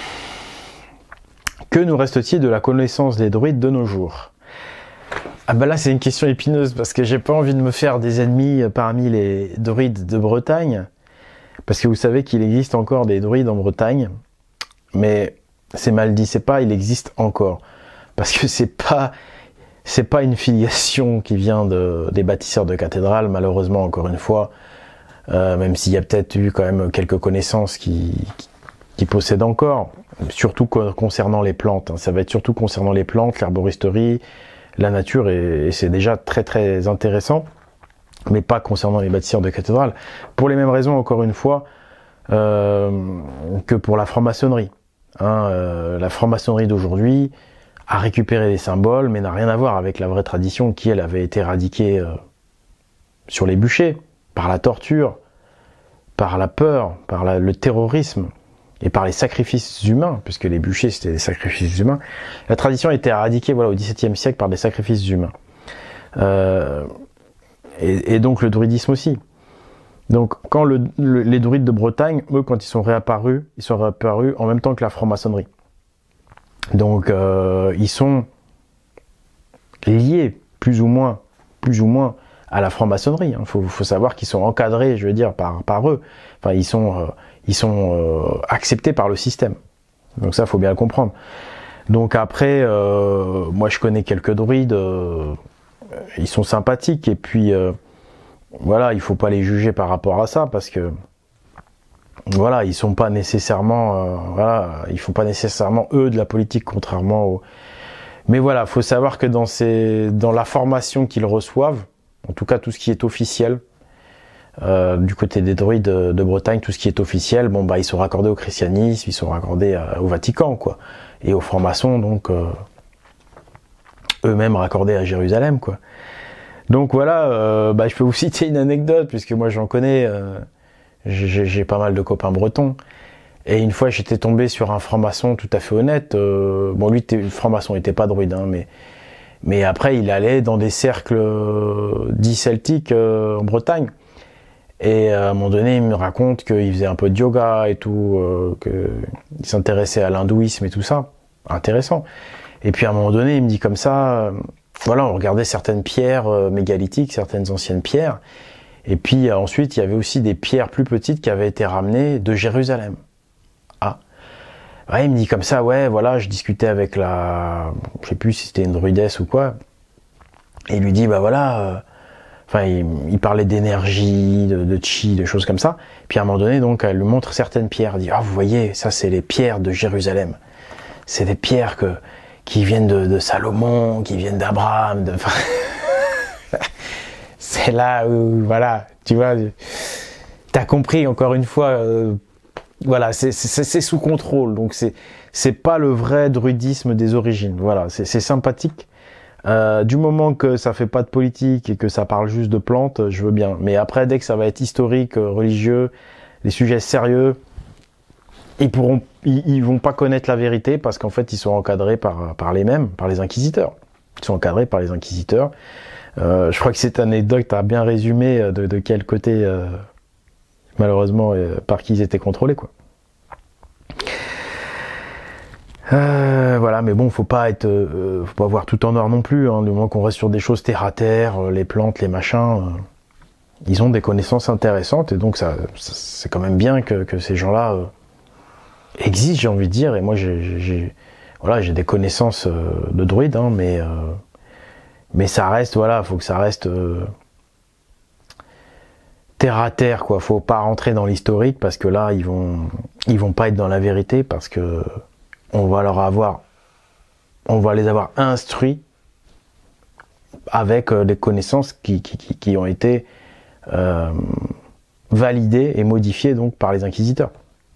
Que nous reste-t-il de la connaissance des druides de nos jours? Ah bah là c'est une question épineuse parce que j'ai pas envie de me faire des ennemis parmi les druides de Bretagne, parce que vous savez qu'il existe encore des druides en Bretagne, mais c'est mal dit, c'est pas il existe encore, parce que c'est pas une filiation qui vient des bâtisseurs de cathédrales, malheureusement, encore une fois. Même s'il y a peut-être eu quand même quelques connaissances qui possèdent encore, surtout concernant les plantes. Hein. Ça va être surtout concernant les plantes, l'herboristerie, la nature, et c'est déjà très très intéressant, mais pas concernant les bâtisseurs de cathédrales. Pour les mêmes raisons, encore une fois, que pour la franc-maçonnerie. Hein, la franc-maçonnerie d'aujourd'hui a récupéré des symboles, mais n'a rien à voir avec la vraie tradition qui, elle, avait été éradiquée sur les bûchers, par la torture, par la peur, par le terrorisme et par les sacrifices humains, puisque les bûchers c'était des sacrifices humains. La tradition a été éradiquée voilà, au XVIIe siècle par des sacrifices humains. Et donc le druidisme aussi. Donc quand les druides de Bretagne, eux, quand ils sont réapparus en même temps que la franc-maçonnerie. Donc ils sont liés plus ou moins à la franc-maçonnerie. Il faut savoir qu'ils sont encadrés, je veux dire, par eux. Enfin, ils sont acceptés par le système. Donc ça, faut bien le comprendre. Donc après, moi je connais quelques druides, ils sont sympathiques et puis voilà, il faut pas les juger par rapport à ça parce que voilà, ils sont pas nécessairement ils font pas nécessairement eux de la politique contrairement aux. Mais voilà, faut savoir que dans la formation qu'ils reçoivent, en tout cas tout ce qui est officiel, du côté des druides de Bretagne, tout ce qui est officiel, bon bah ils sont raccordés au christianisme, ils sont raccordés au Vatican quoi, et aux francs-maçons donc eux-mêmes raccordés à Jérusalem quoi. Donc voilà, je peux vous citer une anecdote puisque moi j'en connais, j'ai pas mal de copains bretons. Et une fois, j'étais tombé sur un franc-maçon tout à fait honnête. Bon, lui, le franc-maçon, il était pas druide, hein, mais après, il allait dans des cercles dits celtiques en Bretagne. Et à un moment donné, il me raconte qu'il faisait un peu de yoga et tout, qu'il s'intéressait à l'hindouisme et tout ça. Intéressant. Et puis à un moment donné, il me dit comme ça, voilà, on regardait certaines pierres mégalithiques, certaines anciennes pierres. Et puis ensuite, il y avait aussi des pierres plus petites qui avaient été ramenées de Jérusalem. Ouais, il me dit comme ça, ouais, voilà, je discutais avec je sais plus si c'était une druidesse ou quoi, et il lui dit, bah voilà, il parlait d'énergie, de chi, de choses comme ça, puis à un moment donné, donc, elle lui montre certaines pierres, elle dit, ah, vous voyez, ça c'est les pierres de Jérusalem, c'est des pierres qui viennent de Salomon, qui viennent d'Abraham, c'est là où, voilà, tu vois, t'as compris encore une fois, voilà, c'est sous contrôle, donc c'est pas le vrai druidisme des origines. Voilà, c'est sympathique. Du moment que ça fait pas de politique et que ça parle juste de plantes, je veux bien. Mais après, dès que ça va être historique, religieux, des sujets sérieux, ils vont pas connaître la vérité parce qu'en fait, ils sont encadrés par les inquisiteurs. Ils sont encadrés par les inquisiteurs. Je crois que cette anecdote a bien résumé de quel côté. Malheureusement, par qui ils étaient contrôlés, quoi. Voilà, mais bon, faut pas voir tout en or non plus, hein, du moment qu'on reste sur des choses terre à terre, les plantes, les machins, ils ont des connaissances intéressantes, et donc c'est quand même bien que ces gens-là existent, j'ai envie de dire, et moi j'ai des connaissances de druides, hein, mais ça reste, voilà, faut que ça reste terre à terre, quoi. Faut pas rentrer dans l'historique parce que là ils vont pas être dans la vérité parce que on va les avoir instruits avec des connaissances qui ont été validées et modifiées donc par les inquisiteurs.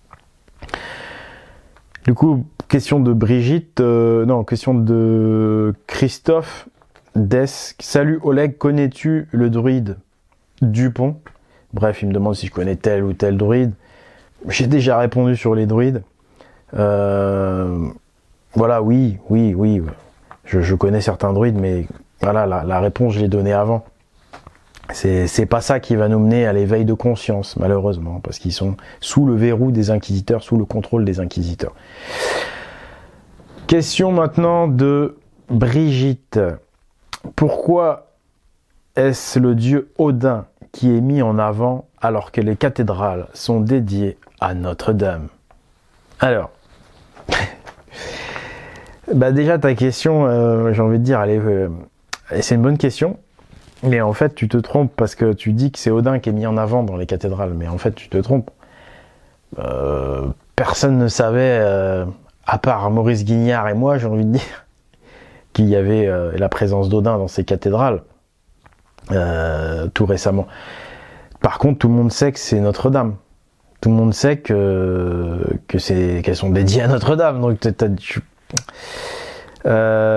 Du coup, question de Brigitte, question de Christophe Des. Salut Oleg, connais-tu le druide Dupont? Bref, il me demande si je connais tel ou tel druide. J'ai déjà répondu sur les druides. Voilà, oui. Je connais certains druides, mais voilà, la réponse, je l'ai donnée avant. C'est pas ça qui va nous mener à l'éveil de conscience, malheureusement, parce qu'ils sont sous le verrou des inquisiteurs, sous le contrôle des inquisiteurs. Question maintenant de Brigitte. Pourquoi est-ce le dieu Odin qui est mis en avant alors que les cathédrales sont dédiées à Notre-Dame? Alors, déjà ta question, j'ai envie de dire, c'est une bonne question, mais en fait tu te trompes parce que tu dis que c'est Odin qui est mis en avant dans les cathédrales, mais en fait tu te trompes. Personne ne savait, à part Maurice Guignard et moi, j'ai envie de dire, qu'il y avait la présence d'Odin dans ces cathédrales. Tout récemment. Par contre, tout le monde sait que c'est Notre-Dame. Tout le monde sait qu'elles sont dédiées à Notre-Dame. Donc,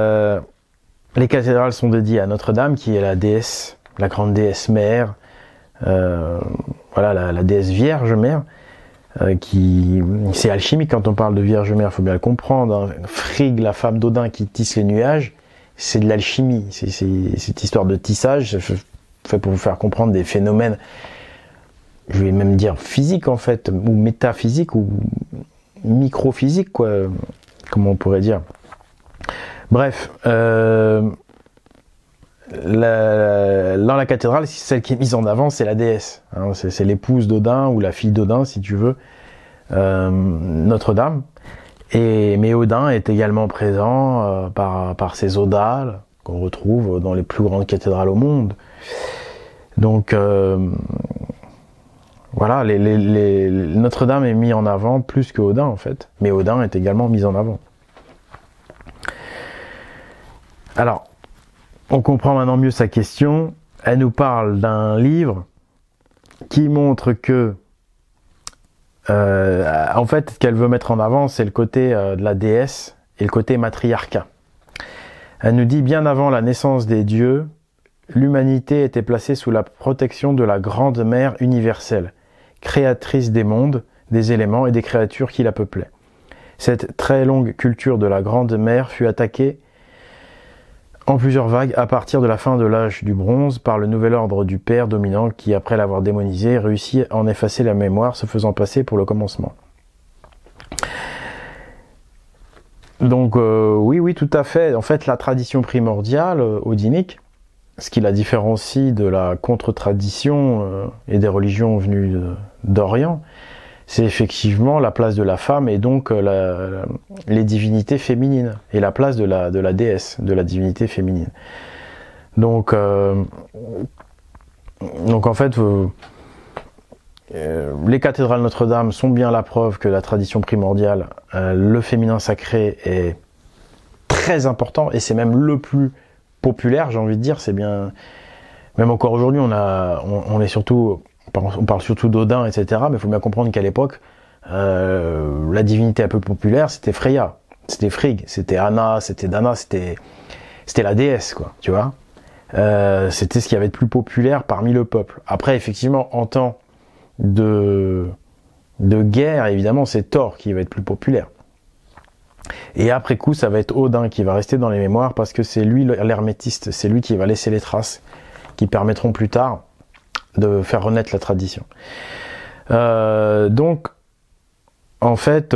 les cathédrales sont dédiées à Notre-Dame, qui est la déesse, la grande déesse mère, voilà, la déesse Vierge Mère, c'est alchimique quand on parle de Vierge Mère, il faut bien le comprendre. Hein. Frigg, la femme d'Odin qui tisse les nuages, c'est de l'alchimie. C'est cette histoire de tissage, fait pour vous faire comprendre des phénomènes, je vais même dire physiques en fait, ou métaphysiques, ou microphysiques, quoi, comment on pourrait dire. Bref, dans la cathédrale, celle qui est mise en avant, c'est la déesse. Hein, c'est l'épouse d'Odin, ou la fille d'Odin, si tu veux, Notre-Dame. Mais Odin est également présent par ses odales, qu'on retrouve dans les plus grandes cathédrales au monde. Donc, voilà, Notre-Dame est mis en avant plus que Odin, en fait. Mais Odin est également mis en avant. Alors, on comprend maintenant mieux sa question. Elle nous parle d'un livre qui montre que, en fait, ce qu'elle veut mettre en avant, c'est le côté de la déesse et le côté matriarcat. Elle nous dit, bien avant la naissance des dieux, l'humanité était placée sous la protection de la grande mère universelle, créatrice des mondes, des éléments et des créatures qui la peuplaient. Cette très longue culture de la grande mère fut attaquée en plusieurs vagues à partir de la fin de l'âge du bronze par le nouvel ordre du père dominant qui, après l'avoir démonisé, réussit à en effacer la mémoire, se faisant passer pour le commencement. Donc oui, tout à fait. En fait, la tradition primordiale odinique, ce qui la différencie de la contre-tradition et des religions venues d'Orient, c'est effectivement la place de la femme et donc les divinités féminines et la place de la déesse, de la divinité féminine. Donc en fait, les cathédrales Notre-Dame sont bien la preuve que la tradition primordiale, le féminin sacré est très important et c'est même le plus populaire, j'ai envie de dire. C'est bien, même encore aujourd'hui, on est surtout, on parle surtout d'Odin, etc. Mais il faut bien comprendre qu'à l'époque, la divinité un peu populaire, c'était Freya, c'était Frigg, c'était Anna, c'était Dana, c'était la déesse, quoi, tu vois. C'était ce qu'il y avait de plus populaire parmi le peuple. Après, effectivement, en temps de guerre, évidemment, c'est Thor qui va être plus populaire. Et après coup, ça va être Odin qui va rester dans les mémoires parce que c'est lui l'hermétiste, c'est lui qui va laisser les traces qui permettront plus tard de faire renaître la tradition. Donc, en fait,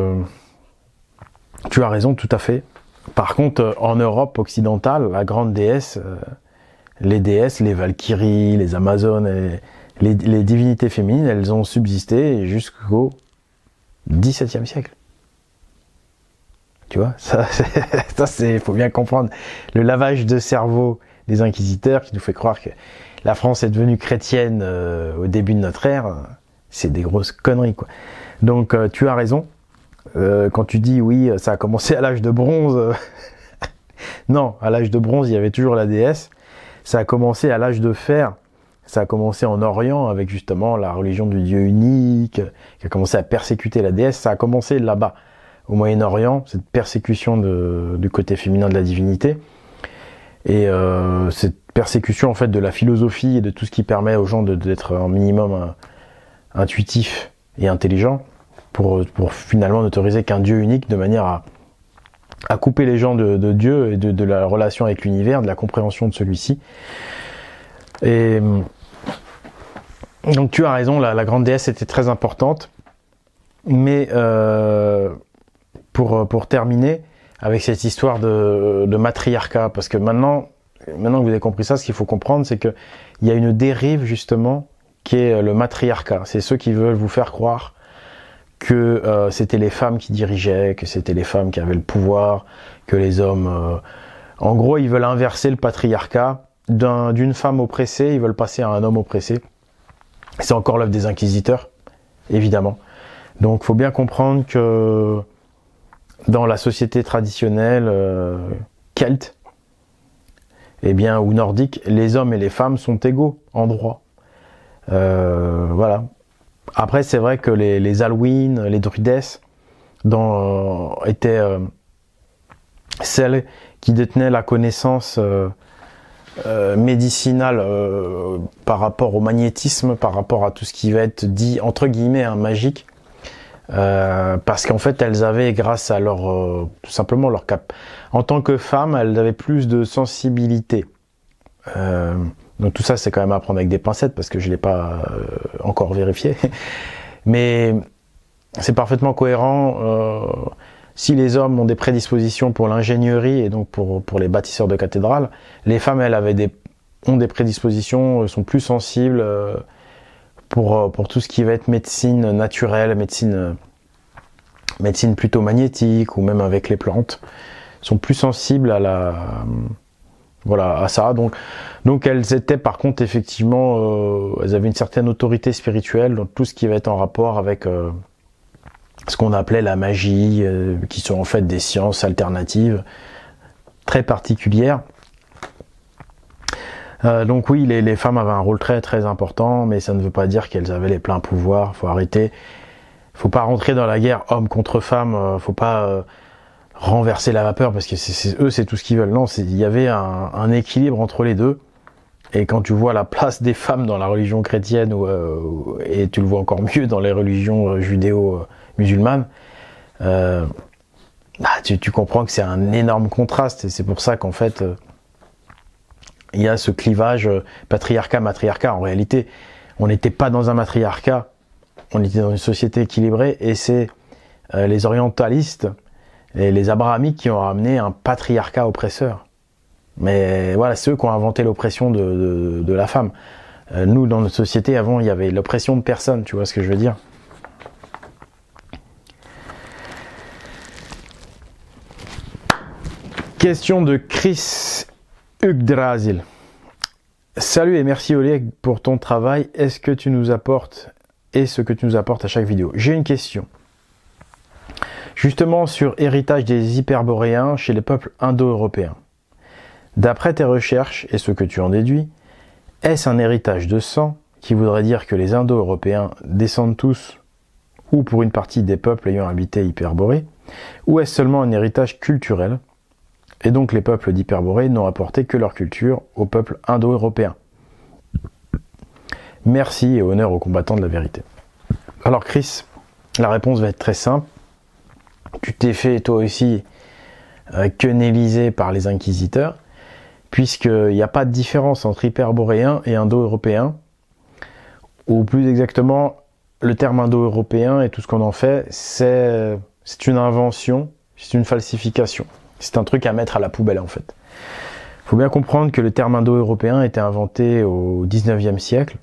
tu as raison tout à fait. Par contre, en Europe occidentale, la grande déesse, les déesses, les Valkyries, les Amazones, et les divinités féminines, elles ont subsisté jusqu'au XVIIe siècle. Tu vois, ça c'est, faut bien comprendre le lavage de cerveau des inquisiteurs qui nous fait croire que la France est devenue chrétienne au début de notre ère. C'est des grosses conneries, quoi. Donc tu as raison quand tu dis oui, ça a commencé à l'âge de bronze. Non, à l'âge de bronze, il y avait toujours la déesse. Ça a commencé à l'âge de fer. Ça a commencé en Orient avec justement la religion du Dieu unique qui a commencé à persécuter la déesse. Ça a commencé là-bas, au Moyen-Orient, cette persécution du côté féminin de la divinité. Et cette persécution en fait de la philosophie et de tout ce qui permet aux gens d'être un minimum intuitif et intelligent pour finalement n'autoriser qu'un Dieu unique de manière à couper les gens de Dieu et de la relation avec l'univers, de la compréhension de celui-ci. Et donc tu as raison, la grande déesse était très importante, mais pour terminer avec cette histoire de matriarcat, parce que maintenant que vous avez compris ça, ce qu'il faut comprendre, c'est que il y a une dérive justement qui est le matriarcat. C'est ceux qui veulent vous faire croire que c'était les femmes qui dirigeaient, que c'était les femmes qui avaient le pouvoir, que les hommes... En gros, ils veulent inverser le patriarcat. D'une femme oppressée, ils veulent passer à un homme oppressé. C'est encore l'œuvre des inquisiteurs, évidemment. Donc, il faut bien comprendre que dans la société traditionnelle celte, eh bien, ou nordique, les hommes et les femmes sont égaux en droit. Voilà. Après, c'est vrai que les Alwyn, les Druidesses, étaient celles qui détenaient la connaissance médicinales par rapport au magnétisme, par rapport à tout ce qui va être dit entre guillemets magique, parce qu'en fait elles avaient, grâce à leur tout simplement leur cap, en tant que femmes, elles avaient plus de sensibilité. Donc tout ça c'est quand même à prendre avec des pincettes parce que je l'ai pas encore vérifié, mais c'est parfaitement cohérent. Si les hommes ont des prédispositions pour l'ingénierie et donc pour les bâtisseurs de cathédrales, les femmes, elles, ont des prédispositions, sont plus sensibles pour tout ce qui va être médecine naturelle, médecine plutôt magnétique ou même avec les plantes, sont plus sensibles à ça. Donc elles étaient par contre effectivement, elles avaient une certaine autorité spirituelle dans tout ce qui va être en rapport avec ce qu'on appelait la magie, qui sont en fait des sciences alternatives très particulières. Donc oui, les femmes avaient un rôle très très important, mais ça ne veut pas dire qu'elles avaient les pleins pouvoirs. Faut arrêter, faut pas rentrer dans la guerre homme contre femme, faut pas renverser la vapeur parce que eux c'est tout ce qu'ils veulent. Non, il y avait un équilibre entre les deux. Et quand tu vois la place des femmes dans la religion chrétienne et tu le vois encore mieux dans les religions judéo-musulmanes, tu comprends que c'est un énorme contraste. Et c'est pour ça qu'en fait, il y a ce clivage patriarcat-matriarcat. En réalité, on n'était pas dans un matriarcat, on était dans une société équilibrée. Et c'est les orientalistes et les abrahamiques qui ont ramené un patriarcat oppresseur. Mais voilà, c'est eux qui ont inventé l'oppression de la femme. Nous, dans notre société, avant, il y avait l'oppression de personne, tu vois ce que je veux dire? Question de Chris Yggdrasil. Salut et merci Oleg pour ton travail. Est-ce que tu nous apportes ce que tu nous apportes à chaque vidéo? J'ai une question. Justement sur héritage des hyperboréens chez les peuples indo-européens. D'après tes recherches et ce que tu en déduis, est-ce un héritage de sang qui voudrait dire que les Indo-Européens descendent tous ou pour une partie des peuples ayant habité Hyperborée, ou est-ce seulement un héritage culturel et donc les peuples d'Hyperborée n'ont apporté que leur culture aux peuples indo-européens? Merci et honneur aux combattants de la vérité. Alors Chris, la réponse va être très simple. Tu t'es fait toi aussi quenelliser par les inquisiteurs, puisqu'il n'y a pas de différence entre hyperboréen et indo-européen, ou plus exactement, le terme indo-européen et tout ce qu'on en fait, c'est une invention, c'est une falsification. C'est un truc à mettre à la poubelle en fait. Il faut bien comprendre que le terme indo-européen a été inventé au 19e siècle,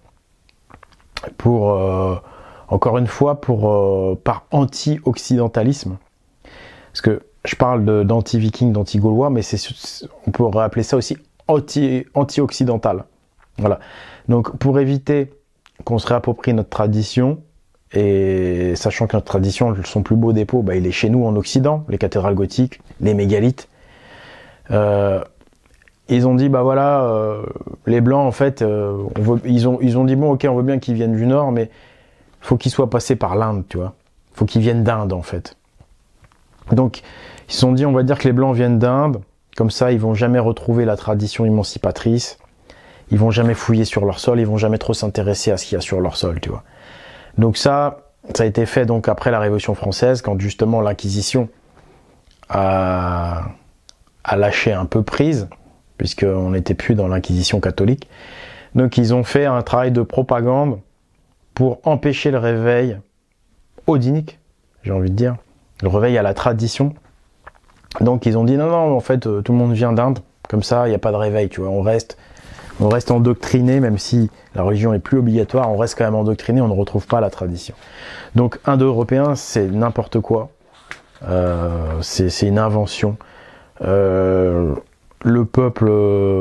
encore une fois, par anti-occidentalisme. Parce que je parle d'anti-viking, d'anti-gaulois, mais on pourrait appeler ça aussi anti-occidental. Voilà. Donc, pour éviter qu'on se réapproprie notre tradition, et sachant que notre tradition, son plus beau dépôt, il est chez nous en Occident, les cathédrales gothiques, les mégalithes, ils ont dit, les Blancs, en fait, ils ont dit, bon, ok, on veut bien qu'ils viennent du Nord, mais faut qu'ils soient passés par l'Inde, tu vois. Faut qu'ils viennent d'Inde, en fait. Donc, ils se sont dit, on va dire que les Blancs viennent d'Inde, comme ça, ils vont jamais retrouver la tradition émancipatrice, ils vont jamais fouiller sur leur sol, ils vont jamais trop s'intéresser à ce qu'il y a sur leur sol, tu vois. Donc ça a été fait donc après la Révolution française, quand justement l'Inquisition a lâché un peu prise, puisqu'on n'était plus dans l'Inquisition catholique. Donc ils ont fait un travail de propagande pour empêcher le réveil odinique, j'ai envie de dire, le réveil à la tradition. Donc ils ont dit non, en fait tout le monde vient d'Inde, comme ça il n'y a pas de réveil, tu vois, on reste endoctriné, même si la religion est plus obligatoire, on reste quand même endoctriné, on ne retrouve pas la tradition. Donc indo-européen, c'est n'importe quoi, c'est une invention. Le peuple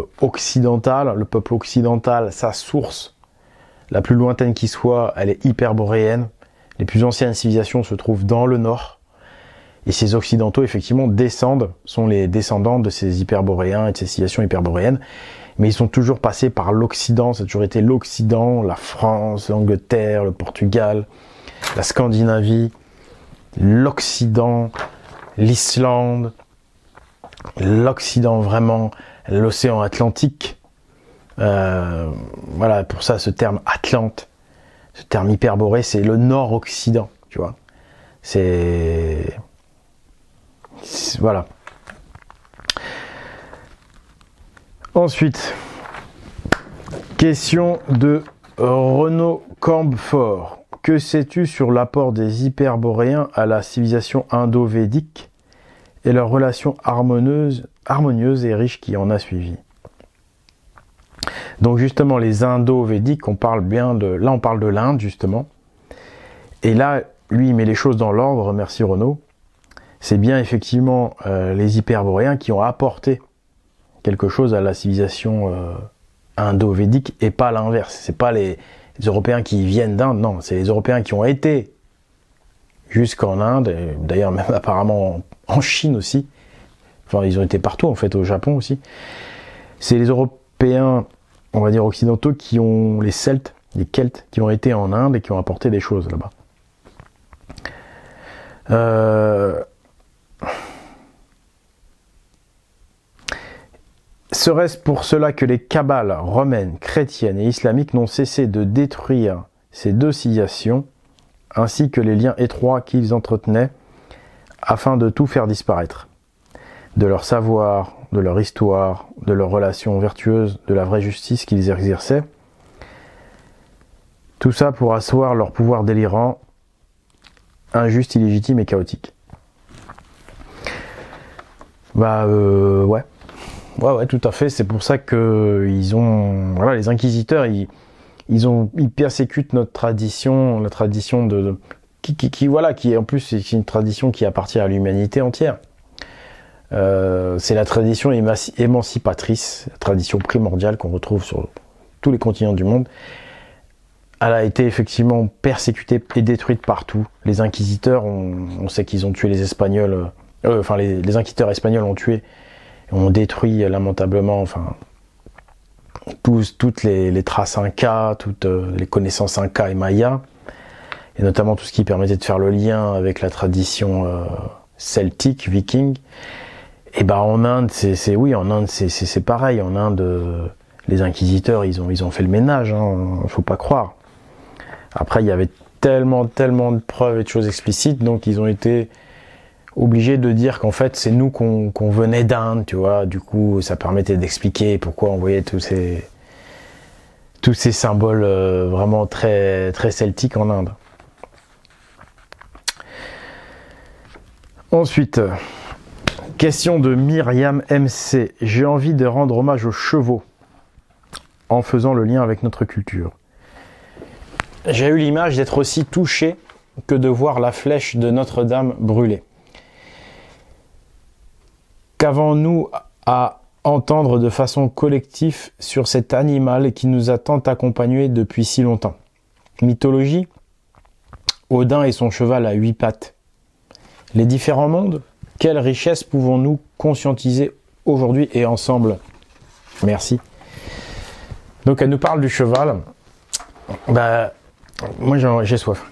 occidental, sa source la plus lointaine qui soit, elle est hyperboréenne. Les plus anciennes civilisations se trouvent dans le nord. Et ces occidentaux, effectivement, sont les descendants de ces hyperboréens et de ces civilisations hyperboréennes. Mais ils sont toujours passés par l'Occident, ça a toujours été l'Occident, la France, l'Angleterre, le Portugal, la Scandinavie, l'Occident, l'Islande, l'Occident vraiment, l'océan Atlantique, Voilà, pour ça, ce terme Atlante, ce terme Hyperborée, c'est le nord-occident, tu vois. Voilà. Ensuite, question de Renaud Cambefort. Que sais-tu sur l'apport des Hyperboréens à la civilisation indo-védique et leur relation harmonieuse et riche qui en a suivi? Donc justement, les indo-védiques, on parle bien de... Là, on parle de l'Inde, justement. Et là, lui, il met les choses dans l'ordre, merci Renaud. C'est bien, effectivement, les Hyperboréens qui ont apporté quelque chose à la civilisation indo-védique et pas l'inverse. C'est pas les Européens qui viennent d'Inde, non, c'est les Européens qui ont été jusqu'en Inde, et d'ailleurs même apparemment en Chine aussi. Enfin, ils ont été partout en fait, au Japon aussi. C'est les Européens, on va dire occidentaux, qui ont les Celtes, les Celtes, qui ont été en Inde et qui ont apporté des choses là-bas. Serait-ce pour cela que les cabales romaines, chrétiennes et islamiques n'ont cessé de détruire ces deux civilisations, ainsi que les liens étroits qu'ils entretenaient, afin de tout faire disparaître, de leur savoir, de leur histoire, de leurs relations vertueuses, de la vraie justice qu'ils exerçaient, tout ça pour asseoir leur pouvoir délirant, injuste, illégitime et chaotique. Ouais. Ouais, tout à fait. C'est pour ça que voilà, les inquisiteurs, ils persécutent notre tradition, la tradition qui en plus c'est une tradition qui appartient à l'humanité entière. C'est la tradition émancipatrice, la tradition primordiale qu'on retrouve sur tous les continents du monde. Elle a été effectivement persécutée et détruite partout. Les inquisiteurs, on sait qu'ils ont tué les Espagnols. Les inquisiteurs espagnols ont détruit lamentablement, toutes les traces Inca, toutes les connaissances Inca et Maya, et notamment tout ce qui permettait de faire le lien avec la tradition celtique, viking. Et en Inde, c'est pareil. En Inde, les inquisiteurs, ils ont fait le ménage, hein, faut pas croire. Après, il y avait tellement de preuves et de choses explicites, donc ils ont été obligé de dire qu'en fait c'est nous qu'on venait d'Inde, tu vois. Du coup, ça permettait d'expliquer pourquoi on voyait tous ces symboles vraiment très très celtiques en Inde. Ensuite, question de Myriam MC. J'ai envie de rendre hommage aux chevaux en faisant le lien avec notre culture. J'ai eu l'image d'être aussi touché que de voir la flèche de Notre-Dame brûler. Qu'avons-nous à entendre de façon collective sur cet animal qui nous a tant accompagnés depuis si longtemps? Mythologie, Odin et son cheval à 8 pattes. Les différents mondes, quelle richesse pouvons-nous conscientiser aujourd'hui et ensemble? Merci. Donc elle nous parle du cheval. Moi j'ai soif.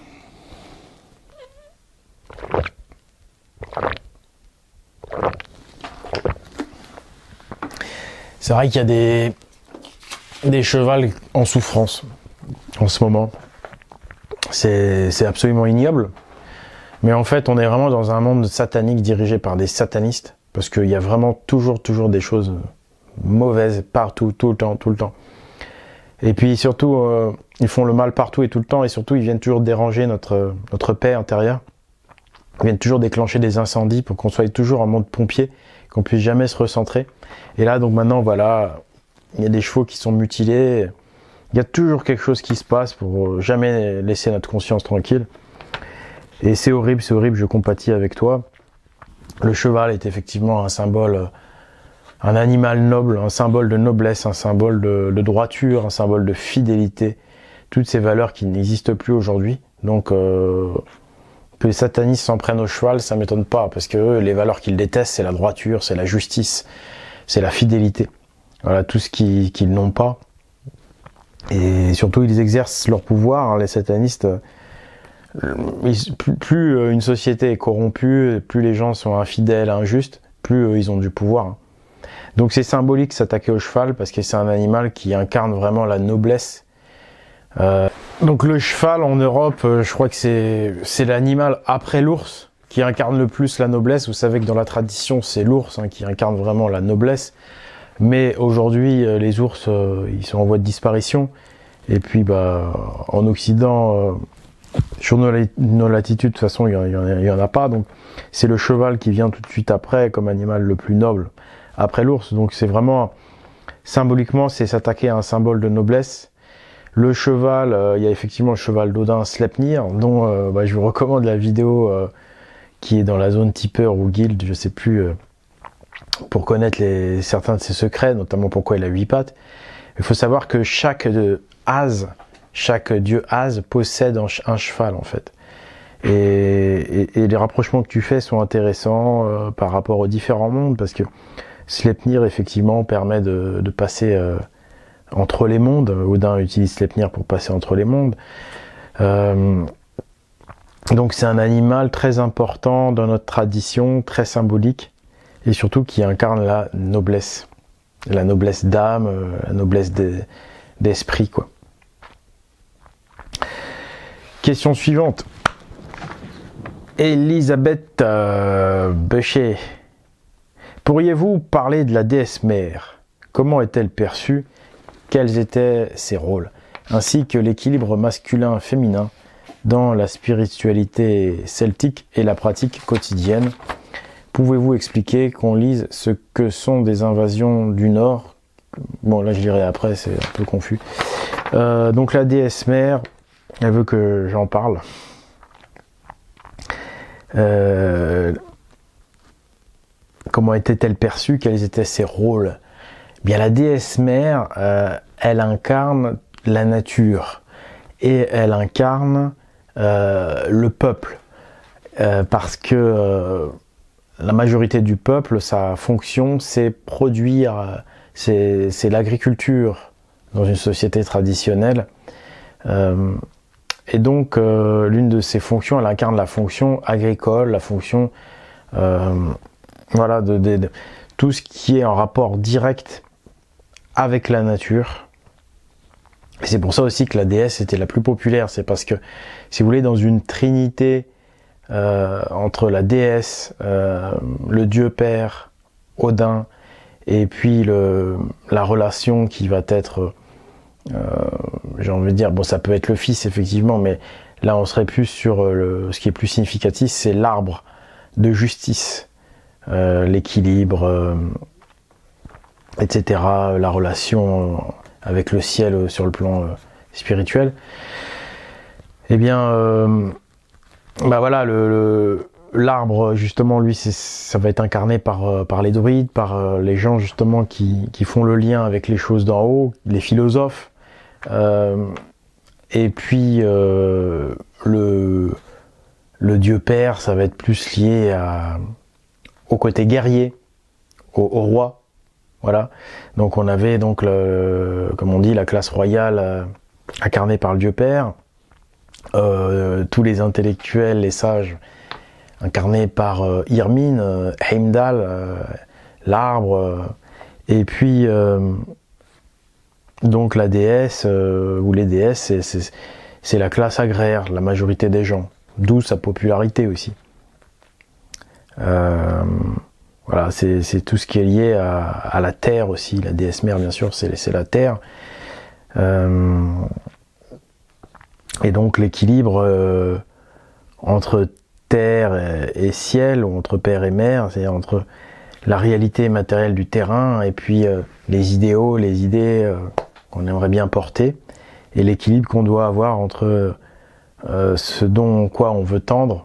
C'est vrai qu'il y a des chevals en souffrance en ce moment. C'est absolument ignoble. Mais en fait, on est vraiment dans un monde satanique dirigé par des satanistes. Parce qu'il y a vraiment toujours des choses mauvaises partout, tout le temps. Et puis surtout, ils font le mal partout et tout le temps. Et surtout, ils viennent toujours déranger notre paix intérieure. Ils viennent toujours déclencher des incendies pour qu'on soit toujours en mode pompier, qu'on puisse jamais se recentrer. Et là, donc maintenant, voilà, il y a des chevaux qui sont mutilés. Il y a toujours quelque chose qui se passe pour jamais laisser notre conscience tranquille. Et c'est horrible, je compatis avec toi. Le cheval est effectivement un symbole, un animal noble, un symbole de noblesse, un symbole de droiture, un symbole de fidélité. Toutes ces valeurs qui n'existent plus aujourd'hui. Donc, que les satanistes s'en prennent au cheval, ça m'étonne pas, parce que eux, les valeurs qu'ils détestent, c'est la droiture, c'est la justice, c'est la fidélité. Voilà, tout ce qu'ils n'ont pas. Et surtout, ils exercent leur pouvoir, hein, les satanistes. Plus une société est corrompue, plus les gens sont infidèles, injustes, plus ils ont du pouvoir. Donc c'est symbolique s'attaquer au cheval parce que c'est un animal qui incarne vraiment la noblesse. Donc le cheval en Europe, je crois que c'est l'animal après l'ours qui incarne le plus la noblesse. Vous savez que dans la tradition, c'est l'ours qui incarne vraiment la noblesse. Mais aujourd'hui, les ours, ils sont en voie de disparition. Et puis, en Occident, sur nos latitudes, de toute façon, il y en a pas. Donc, c'est le cheval qui vient tout de suite après, comme animal le plus noble, après l'ours. Donc, c'est vraiment, symboliquement, c'est s'attaquer à un symbole de noblesse. Le cheval, il y a effectivement le cheval d'Odin, Sleipnir, dont je vous recommande la vidéo qui est dans la zone tipeur ou guild, je sais plus, pour connaître certains de ses secrets, notamment pourquoi il a 8 pattes. Il faut savoir que chaque dieu Az possède un cheval en fait. Et les rapprochements que tu fais sont intéressants par rapport aux différents mondes, parce que Sleipnir effectivement permet de passer entre les mondes. Odin utilise Sleipnir pour passer entre les mondes. Donc c'est un animal très important dans notre tradition, très symbolique, et surtout qui incarne la noblesse d'âme, la noblesse d'esprit, quoi. Question suivante. Elisabeth Becher. Pourriez-vous parler de la déesse mère? Comment est-elle perçue? Quels étaient ses rôles? Ainsi que l'équilibre masculin-féminin dans la spiritualité celtique et la pratique quotidienne. Pouvez-vous expliquer qu'on lise ce que sont des invasions du Nord? Bon, là je lirai après, c'est un peu confus. Donc la déesse mère, elle veut que j'en parle. Comment était-elle perçue? Quels étaient ses rôles? Bien, la déesse mère, elle incarne la nature et elle incarne le peuple, parce que la majorité du peuple, sa fonction, c'est produire, c'est l'agriculture dans une société traditionnelle. Et donc, l'une de ses fonctions, elle incarne la fonction agricole, la fonction, voilà, de tout ce qui est en rapport direct avec la nature. Et c'est pour ça aussi que la déesse était la plus populaire. C'est parce que, si vous voulez, dans une trinité entre la déesse, le dieu père, Odin, et puis la relation qui va être, j'ai envie de dire, bon, ça peut être le fils effectivement, mais là on serait plus sur ce qui est plus significatif, c'est l'arbre de justice, l'équilibre, etc., la relation avec le ciel sur le plan spirituel. Eh bien, voilà, l'arbre justement, lui, ça va être incarné par les druides, par les gens justement qui font le lien avec les choses d'en haut, les philosophes. Et puis le dieu père, ça va être plus lié au côté guerrier, au roi. Voilà. Donc on avait donc comme on dit, la classe royale incarnée par le dieu père, tous les intellectuels, les sages incarnés par Irmine, Heimdall, l'arbre, et puis donc la déesse ou les déesses, c'est la classe agraire, la majorité des gens, d'où sa popularité aussi. Voilà, c'est tout ce qui est lié à la terre aussi. La déesse mère, bien sûr, c'est la terre. Et donc l'équilibre entre terre et ciel, ou entre père et mère, c'est entre la réalité matérielle du terrain et puis les idéaux, les idées qu'on aimerait bien porter, et l'équilibre qu'on doit avoir entre ce vers quoi on veut tendre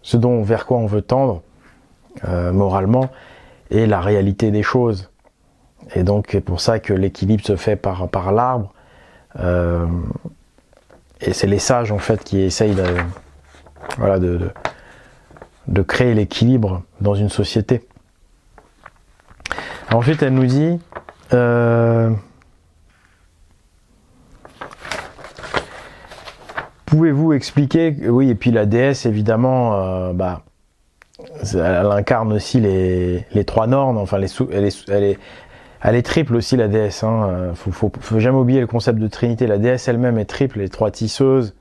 moralement, et la réalité des choses. Et donc c'est pour ça que l'équilibre se fait par l'arbre, et c'est les sages en fait qui essayent de créer l'équilibre dans une société. Ensuite elle nous dit pouvez-vous expliquer, oui, et puis la déesse évidemment, elle incarne aussi les trois Nornes, enfin elle est triple aussi la déesse. Hein. Faut jamais oublier le concept de Trinité. La déesse elle-même est triple, les trois tisseuses,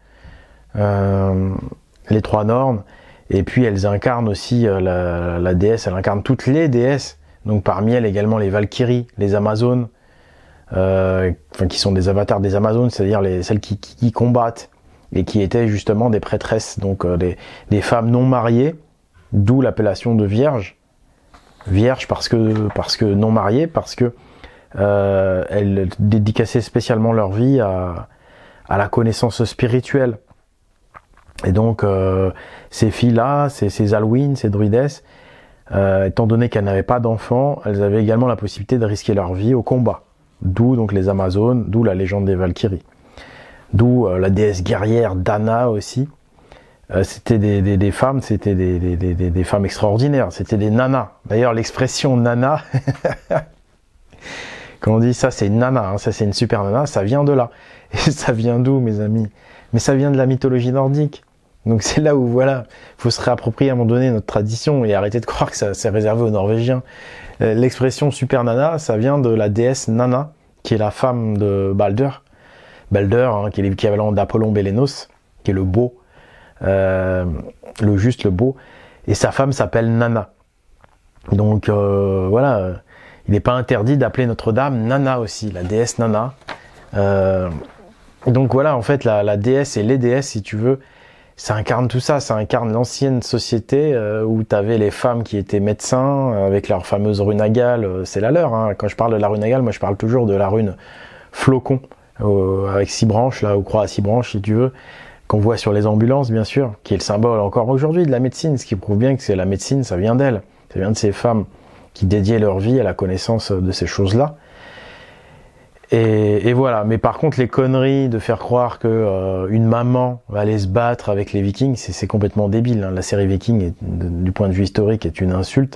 les trois Nornes, et puis elles incarnent aussi la déesse. Elle incarne toutes les déesses. Donc parmi elles également les Valkyries, les Amazones, qui sont des avatars des Amazones, c'est-à-dire celles qui combattent et qui étaient justement des prêtresses, donc des femmes non mariées, d'où l'appellation de vierge. Vierge parce que non mariées, parce que elles dédicaçaient spécialement leur vie à la connaissance spirituelle. Et donc ces filles-là, ces Alwyn, ces druidesses, étant donné qu'elles n'avaient pas d'enfants, elles avaient également la possibilité de risquer leur vie au combat. D'où donc les Amazones, d'où la légende des Valkyries. D'où la déesse guerrière Dana aussi. C'était des femmes, c'était des femmes extraordinaires, c'était des nanas. D'ailleurs, l'expression nana, quand on dit ça, c'est une nana, hein, ça c'est une super nana, ça vient de là. Et ça vient d'où, mes amis? Mais ça vient de la mythologie nordique. Donc c'est là où, voilà, faut se réapproprier à un moment donné notre tradition et arrêter de croire que ça c'est réservé aux Norvégiens. L'expression super nana, ça vient de la déesse Nana, qui est la femme de Balder. Balder, hein, qui est l'équivalent d'Apollon Bélénos, qui est le beau. Le juste, le beau, et sa femme s'appelle Nana. Donc voilà, il n'est pas interdit d'appeler Notre-Dame Nana aussi, la déesse Nana. Donc voilà, en fait, la déesse et les déesses, si tu veux, ça incarne tout ça, ça incarne l'ancienne société où tu avais les femmes qui étaient médecins avec leur fameuse rune Agale, c'est la leur. Hein. Quand je parle de la rune Agale, moi je parle toujours de la rune Flocon, avec 6 branches, là, ou croix à 6 branches, si tu veux, qu'on voit sur les ambulances, bien sûr, qui est le symbole encore aujourd'hui de la médecine, ce qui prouve bien que c'est la médecine, ça vient d'elle. Ça vient de ces femmes qui dédiaient leur vie à la connaissance de ces choses-là. Et voilà. Mais par contre, les conneries de faire croire que une maman va aller se battre avec les Vikings, c'est complètement débile. Hein. La série Viking, du point de vue historique, est une insulte.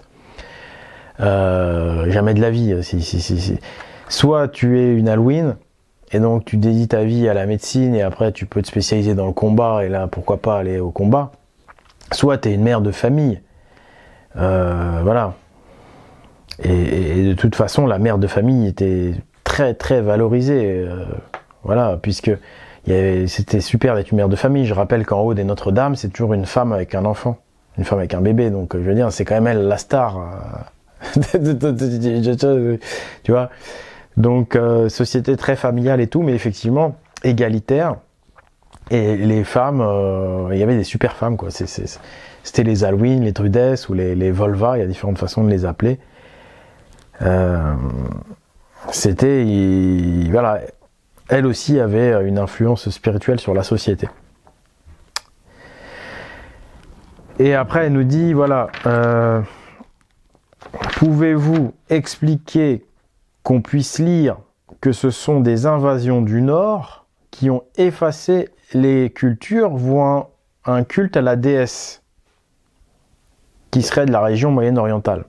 Jamais de la vie. Soit tu es une Alwyn, et donc tu dédies ta vie à la médecine et après tu peux te spécialiser dans le combat et là pourquoi pas aller au combat. Soit tu es une mère de famille. Voilà. Et de toute façon la mère de famille était très très valorisée. Voilà, puisque c'était super d'être une mère de famille. Je rappelle qu'en haut des Notre-Dame, c'est toujours une femme avec un enfant. Une femme avec un bébé. Donc je veux dire, c'est quand même elle la star. Tu vois. Donc société très familiale et tout, mais effectivement égalitaire. Et les femmes, il y avait des super femmes quoi. C'était les Alwyn, les Druidesses ou les Volva. Il y a différentes façons de les appeler. Voilà, elle aussi avait une influence spirituelle sur la société. Et après elle nous dit voilà, pouvez-vous expliquer qu'on puisse lire que ce sont des invasions du Nord qui ont effacé les cultures, voient un culte à la déesse qui serait de la région moyenne-orientale.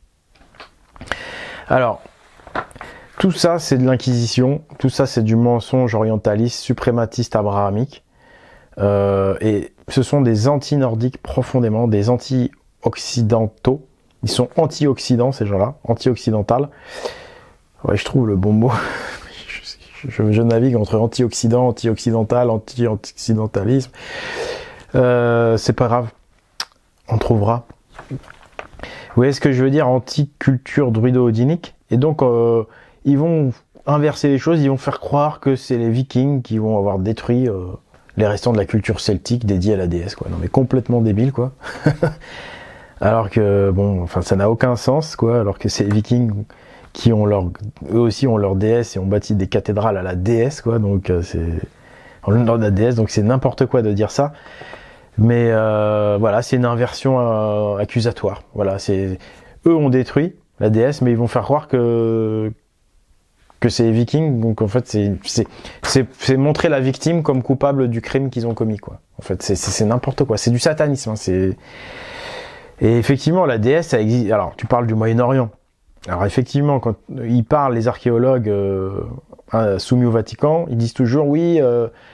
Alors, tout ça c'est de l'inquisition, tout ça c'est du mensonge orientaliste, suprématiste abrahamique, et ce sont des anti-nordiques profondément, des anti-occidentaux, ils sont anti-occidents ces gens-là, anti-occidentales. Ouais, je trouve le bon mot. Je navigue entre anti-occident, anti-occidental, anti-occidentalisme. C'est pas grave. On trouvera. Vous voyez ce que je veux dire? Anti-culture druido-odinique. Et donc, ils vont inverser les choses. Ils vont faire croire que c'est les Vikings qui vont avoir détruit les restants de la culture celtique dédiée à la déesse, quoi. Non, mais complètement débile, quoi. Alors que, bon, enfin, ça n'a aucun sens, quoi. Alors que c'est les Vikings qui ont eux aussi ont leur déesse et ont bâti des cathédrales à la déesse, quoi. Donc c'est en l'honneur de la déesse, donc c'est n'importe quoi de dire ça. Mais voilà, c'est une inversion accusatoire. Voilà, eux ont détruit la déesse, mais ils vont faire croire que c'est les Vikings. Donc en fait, c'est montrer la victime comme coupable du crime qu'ils ont commis, quoi. En fait, c'est n'importe quoi. C'est du satanisme. Hein, et effectivement, la déesse, ça existe. Alors, tu parles du Moyen-Orient. Alors effectivement, quand ils parlent, les archéologues soumis au Vatican, ils disent toujours oui,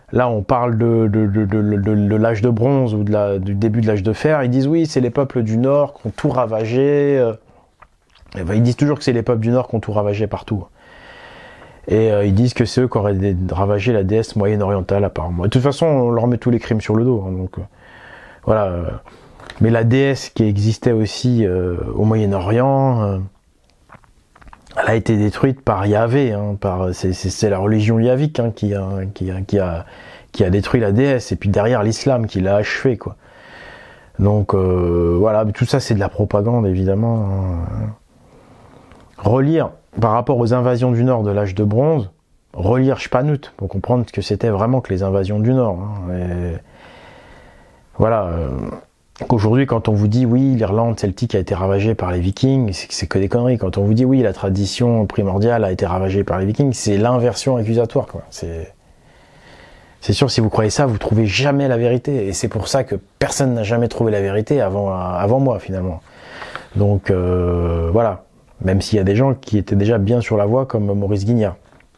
Là, on parle de l'âge de bronze ou du début de l'âge de fer. Ils disent oui, c'est les peuples du Nord qui ont tout ravagé. Et ben, ils disent toujours que c'est les peuples du Nord qui ont tout ravagé partout. Et ils disent que c'est eux qui auraient ravagé la déesse moyenne-orientale, apparemment. Et de toute façon, on leur met tous les crimes sur le dos. Hein, donc, voilà. Mais la déesse qui existait aussi au Moyen-Orient, elle a été détruite par Yahvé. Hein, c'est la religion yavique hein, qui a détruit la déesse. Et puis derrière, l'islam qui l'a achevé, quoi. Donc, voilà. Tout ça, c'est de la propagande, évidemment. Hein. Relire, par rapport aux invasions du Nord de l'âge de bronze, relire Shpanut pour comprendre ce que c'était vraiment que les invasions du Nord. Hein. Et voilà. Qu'aujourd'hui, quand on vous dit oui, l'Irlande celtique a été ravagée par les Vikings, c'est que des conneries. Quand on vous dit oui, la tradition primordiale a été ravagée par les Vikings, c'est l'inversion accusatoire, quoi. C'est sûr, si vous croyez ça, vous trouvez jamais la vérité. Et c'est pour ça que personne n'a jamais trouvé la vérité avant moi, finalement. Donc, voilà. Même s'il y a des gens qui étaient déjà bien sur la voie, comme Maurice Guignard.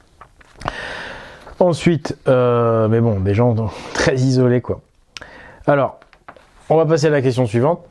Ensuite, mais bon, des gens très isolés, quoi. Alors, on va passer à la question suivante.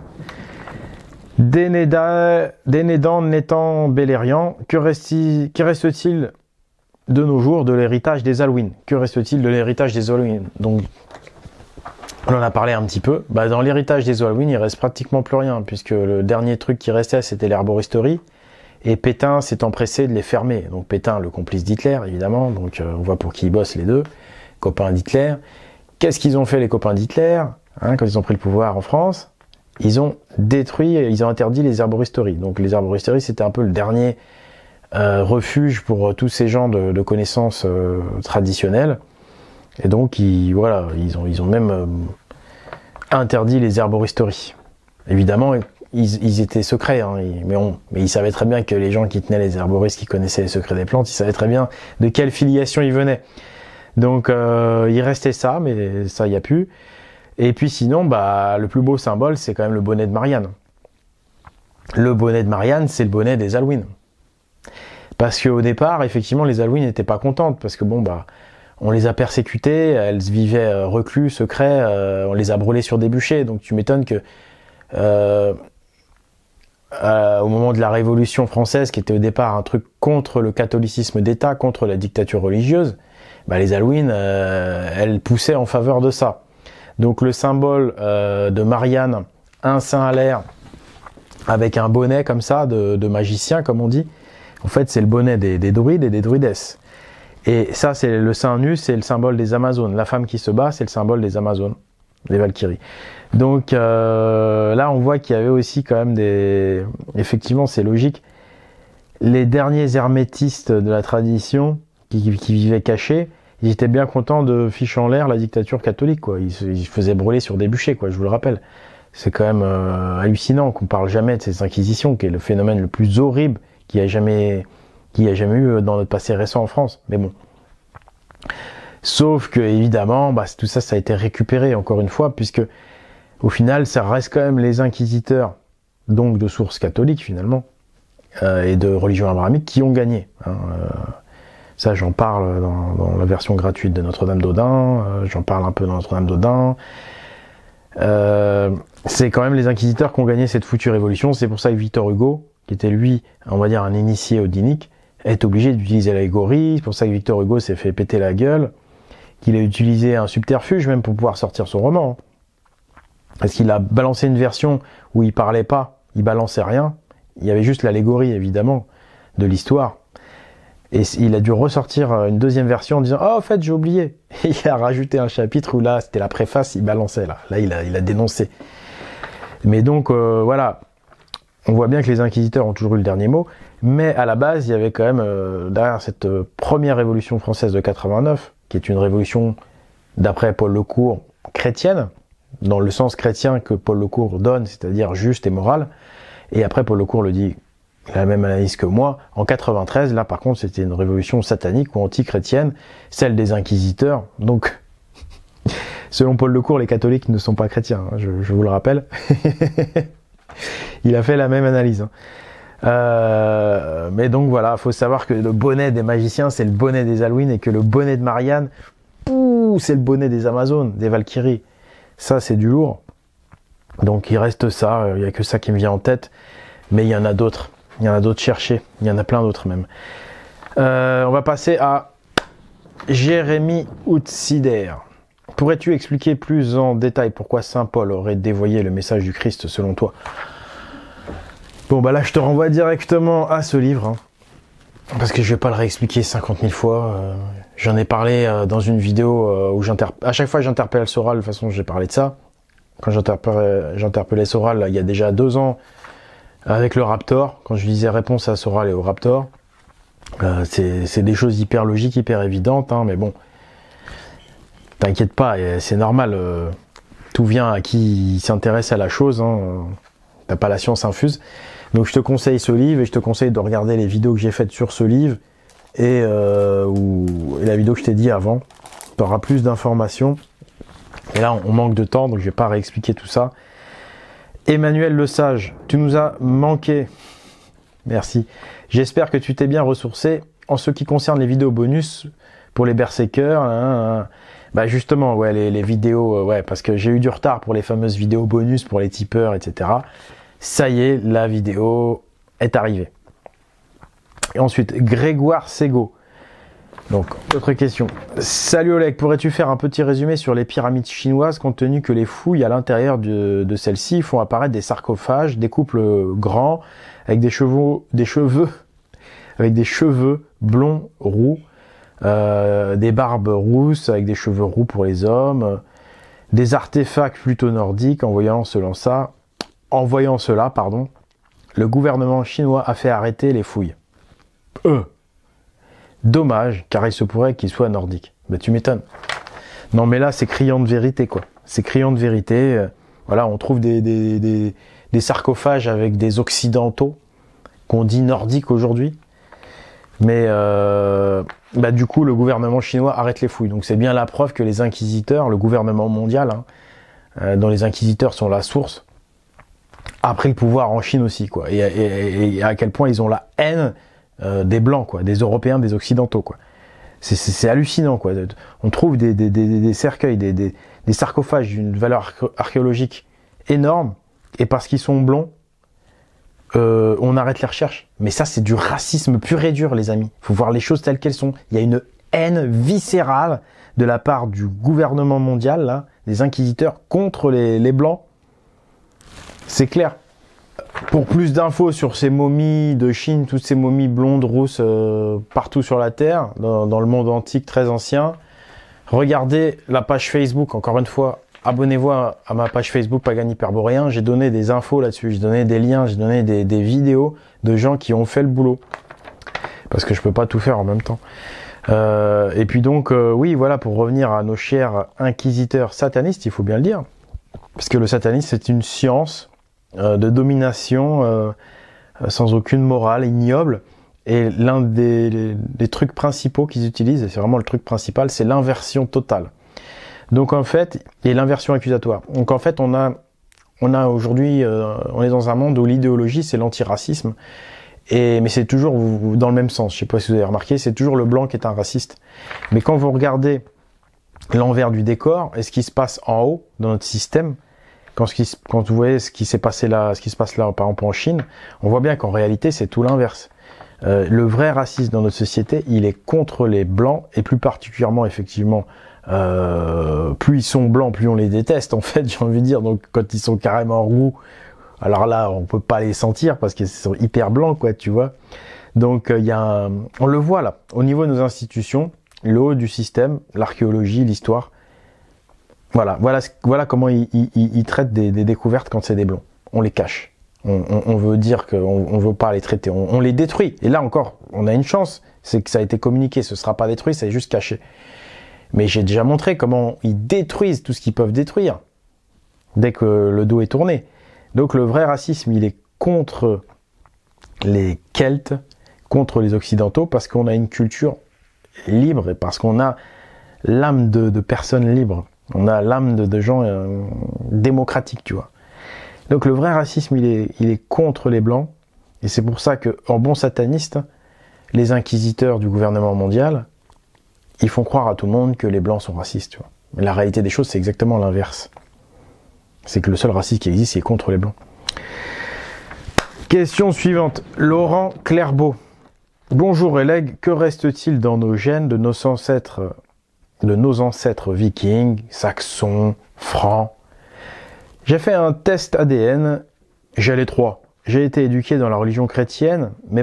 Dénédan n'étant Belériand, que reste-t-il de nos jours de l'héritage des Alwyn? Que reste-t-il de l'héritage des Alwyn? Donc, on en a parlé un petit peu. Bah, dans l'héritage des Alwyn, il reste pratiquement plus rien, puisque le dernier truc qui restait, c'était l'herboristerie. Et Pétain s'est empressé de les fermer. Donc Pétain, le complice d'Hitler, évidemment. Donc on voit pour qui ils bossent les deux, copains d'Hitler. Qu'est-ce qu'ils ont fait les copains d'Hitler quand ils ont pris le pouvoir en France? Ils ont interdit les herboristeries. Donc les herboristeries, c'était un peu le dernier refuge pour tous ces gens de connaissances traditionnelles. Et donc ils ont même interdit les herboristeries. Évidemment, ils étaient secrets, hein, mais ils savaient très bien que les gens qui tenaient les herboristes, qui connaissaient les secrets des plantes, ils savaient très bien de quelle filiation ils venaient. Donc il restait ça, mais ça, il n'y a plus. Et puis sinon, bah, le plus beau symbole, c'est quand même le bonnet de Marianne. Le bonnet de Marianne, c'est le bonnet des Alwyn. Parce qu'au départ, effectivement, les Alwyn n'étaient pas contentes, parce que bon, bah, on les a persécutées, elles vivaient reclus, secrets, on les a brûlées sur des bûchers, donc tu m'étonnes que au moment de la Révolution française, qui était au départ un truc contre le catholicisme d'État, contre la dictature religieuse, bah, les Alwyn, elles poussaient en faveur de ça. Donc le symbole de Marianne, un sein à l'air, avec un bonnet comme ça, de magicien, comme on dit, en fait c'est le bonnet des druides et des druidesses. Et ça, c'est le sein nu, c'est le symbole des Amazones. La femme qui se bat, c'est le symbole des Amazones, des Valkyries. Donc là, on voit qu'il y avait aussi quand même effectivement, c'est logique, les derniers hermétistes de la tradition qui vivaient cachés, ils étaient bien contents de ficher en l'air la dictature catholique, quoi. Ils se faisaient brûler sur des bûchers, quoi. Je vous le rappelle. C'est quand même hallucinant qu'on parle jamais de ces inquisitions, qui est le phénomène le plus horrible qu'il y a jamais eu dans notre passé récent en France. Mais bon. Sauf que évidemment, bah, tout ça, ça a été récupéré encore une fois, puisque au final, ça reste quand même les inquisiteurs, donc de source catholique finalement, et de religion abrahamique, qui ont gagné. Ça, j'en parle dans la version gratuite de Notre-Dame d'Odin, j'en parle un peu dans Notre-Dame d'Odin. C'est quand même les inquisiteurs qui ont gagné cette foutue révolution. C'est pour ça que Victor Hugo, qui était lui, on va dire, un initié odinique, est obligé d'utiliser l'allégorie. C'est pour ça que Victor Hugo s'est fait péter la gueule, qu'il a utilisé un subterfuge même pour pouvoir sortir son roman. Parce qu'il a balancé une version où il parlait pas, il balançait rien. Il y avait juste l'allégorie, évidemment, de l'histoire. Et il a dû ressortir une deuxième version en disant « Oh, en fait, j'ai oublié !» Et il a rajouté un chapitre où là, c'était la préface, il balançait là. Là, il a dénoncé. Mais donc, voilà. On voit bien que les inquisiteurs ont toujours eu le dernier mot. Mais à la base, il y avait quand même, derrière cette première révolution française de 89, qui est une révolution, d'après Paul Lecourt, chrétienne, dans le sens chrétien que Paul Lecourt donne, c'est-à-dire juste et moral. Et après, Paul Lecourt le dit, il a la même analyse que moi. En 93, là, par contre, c'était une révolution satanique ou anti-chrétienne, celle des inquisiteurs. Donc, selon Paul Lecourt, les catholiques ne sont pas chrétiens, hein, je vous le rappelle. Il a fait la même analyse. Mais donc voilà, il faut savoir que le bonnet des magiciens, c'est le bonnet des Alwyn, et que le bonnet de Marianne, ou c'est le bonnet des Amazones, des Valkyries. Ça, c'est du lourd. Donc il reste ça, il n'y a que ça qui me vient en tête. Mais il y en a d'autres. Il y en a d'autres cherchés. Il y en a plein d'autres même. On va passer à Jérémy Outsider. Pourrais-tu expliquer plus en détail pourquoi Saint Paul aurait dévoyé le message du Christ selon toi? Bon bah là je te renvoie directement à ce livre. Parce que je vais pas le réexpliquer 50 000 fois. J'en ai parlé dans une vidéo où à chaque fois que j'interpelle Soral, de toute façon j'ai parlé de ça. Quand j'interpellais Soral il y a déjà 2 ans avec le Raptor, quand je disais réponse à Soral et au Raptor, c'est des choses hyper logiques, hyper évidentes, mais bon, t'inquiète pas, c'est normal, tout vient à qui s'intéresse à la chose, t'as pas la science infuse. Donc je te conseille ce livre et je te conseille de regarder les vidéos que j'ai faites sur ce livre et la vidéo que je t'ai dit avant. Tu auras plus d'informations. Et là, on manque de temps, donc je vais pas réexpliquer tout ça. Emmanuel Le Sage, tu nous as manqué. Merci. J'espère que tu t'es bien ressourcé. En ce qui concerne les vidéos bonus pour les berserkers, bah justement, ouais, les vidéos, ouais, parce que j'ai eu du retard pour les fameuses vidéos bonus pour les tipeurs, etc. Ça y est, la vidéo est arrivée. Et ensuite, Grégoire Sego. Donc, autre question. Salut Oleg, pourrais-tu faire un petit résumé sur les pyramides chinoises, compte tenu que les fouilles à l'intérieur de celles-ci font apparaître des sarcophages, des couples grands, avec des cheveux blonds, roux, des barbes rousses avec des cheveux roux pour les hommes, des artefacts plutôt nordiques. En voyant cela, le gouvernement chinois a fait arrêter les fouilles. Dommage, car il se pourrait qu'il soit nordique. Bah tu m'étonnes. Non mais là c'est criant de vérité quoi. C'est criant de vérité. Voilà, on trouve des sarcophages avec des occidentaux qu'on dit nordiques aujourd'hui. Mais bah du coup le gouvernement chinois arrête les fouilles. Donc c'est bien la preuve que les inquisiteurs, le gouvernement mondial, dont les inquisiteurs sont la source, a pris le pouvoir en Chine aussi quoi. Et à quel point ils ont la haine des blancs quoi, des Européens, des Occidentaux quoi. C'est hallucinant quoi. On trouve des cercueils, des sarcophages d'une valeur archéologique énorme, et parce qu'ils sont blonds, on arrête les recherches. Mais ça c'est du racisme pur et dur les amis. Faut voir les choses telles qu'elles sont. Il y a une haine viscérale de la part du gouvernement mondial, là, des inquisiteurs contre les blancs. C'est clair. Pour plus d'infos sur ces momies de Chine, toutes ces momies blondes, rousses, partout sur la Terre, dans le monde antique très ancien, regardez la page Facebook, encore une fois, abonnez-vous à ma page Facebook Pagan Hyperboréen, j'ai donné des infos là-dessus, j'ai donné des liens, j'ai donné des vidéos de gens qui ont fait le boulot. Parce que je peux pas tout faire en même temps. Et puis donc, oui, voilà, pour revenir à nos chers inquisiteurs satanistes, il faut bien le dire, parce que le satanisme c'est une science de domination sans aucune morale, ignoble, et l'un des trucs principaux qu'ils utilisent, et c'est vraiment le truc principal, c'est l'inversion totale. Donc en fait, et l'inversion accusatoire. Donc en fait, on a aujourd'hui, on est dans un monde où l'idéologie c'est l'antiracisme, mais c'est toujours dans le même sens. Je sais pas si vous avez remarqué, c'est toujours le blanc qui est un raciste. Mais quand vous regardez l'envers du décor et ce qui se passe en haut dans notre système, quand vous voyez ce qui s'est passé là, ce qui se passe là, par exemple en Chine, on voit bien qu'en réalité c'est tout l'inverse. Le vrai racisme dans notre société, il est contre les blancs, et plus particulièrement effectivement, plus ils sont blancs, plus on les déteste en fait, j'ai envie de dire. Donc quand ils sont carrément roux, alors là on peut pas les sentir parce qu'ils sont hyper blancs quoi, tu vois. Donc on le voit là, au niveau de nos institutions, le haut du système, l'archéologie, l'histoire. Voilà comment ils traitent des découvertes quand c'est des blonds. On les cache. On veut dire qu'on veut pas les traiter. On les détruit. Et là encore, on a une chance, c'est que ça a été communiqué. Ce sera pas détruit, c'est juste caché. Mais j'ai déjà montré comment ils détruisent tout ce qu'ils peuvent détruire dès que le dos est tourné. Donc le vrai racisme, il est contre les Celtes, contre les Occidentaux, parce qu'on a une culture libre et parce qu'on a l'âme de personnes libres. On a l'âme de gens démocratiques, tu vois. Donc le vrai racisme, il est contre les blancs, et c'est pour ça que, en bon sataniste, les inquisiteurs du gouvernement mondial, ils font croire à tout le monde que les blancs sont racistes, tu vois. Mais la réalité des choses, c'est exactement l'inverse. C'est que le seul racisme qui existe, c'est contre les blancs. Question suivante. Laurent Clairbeau. Bonjour Eleg, que reste-t-il dans nos gènes de nos ancêtres vikings, saxons, francs? J'ai fait un test ADN, j'ai les 3. J'ai été éduqué dans la religion chrétienne, mais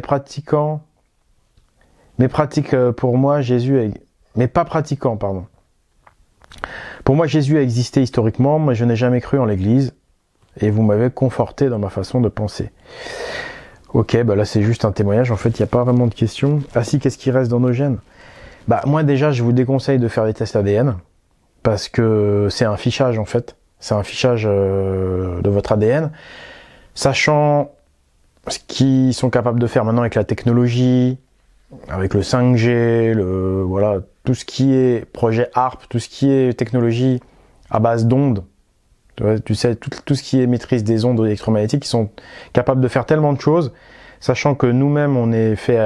pour moi, mais pas pratiquant, pardon. Pour moi, Jésus a existé historiquement, mais je n'ai jamais cru en l'Église, et vous m'avez conforté dans ma façon de penser. Ok, bah là c'est juste un témoignage, en fait, il n'y a pas vraiment de question. Ah si, qu'est-ce qui reste dans nos gènes? Bah moi déjà, je vous déconseille de faire des tests ADN, parce que c'est un fichage, en fait. C'est un fichage de votre ADN, sachant ce qu'ils sont capables de faire maintenant avec la technologie, avec le 5G, voilà, tout ce qui est projet HARP, tout ce qui est technologie à base d'ondes, tu sais, tout ce qui est maîtrise des ondes électromagnétiques, qui sont capables de faire tellement de choses, sachant que nous-mêmes, on est fait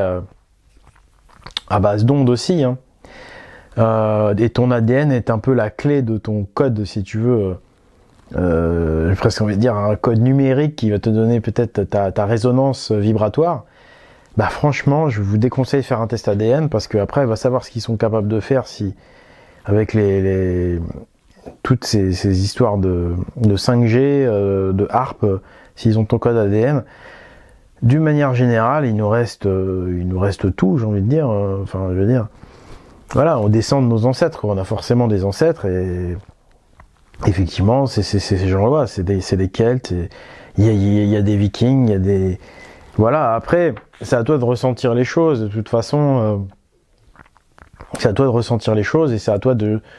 à base d'ondes aussi, hein. Et ton ADN est un peu la clé de ton code, si tu veux, j'ai presque envie de dire un code numérique qui va te donner peut-être ta résonance vibratoire. Bah franchement, je vous déconseille de faire un test ADN parce qu'après, elle va savoir ce qu'ils sont capables de faire si, avec toutes ces histoires de 5G, de HARP, s'ils ont ton code ADN. D'une manière générale, il nous reste tout, j'ai envie de dire. Enfin, je veux dire, voilà, on descend de nos ancêtres, on a forcément des ancêtres et effectivement, c'est ces gens-là, c'est des Celtes, il y a des Vikings, il y a des... Voilà, après, c'est à toi de ressentir les choses, de toute façon, c'est à toi de ressentir les choses et c'est à toi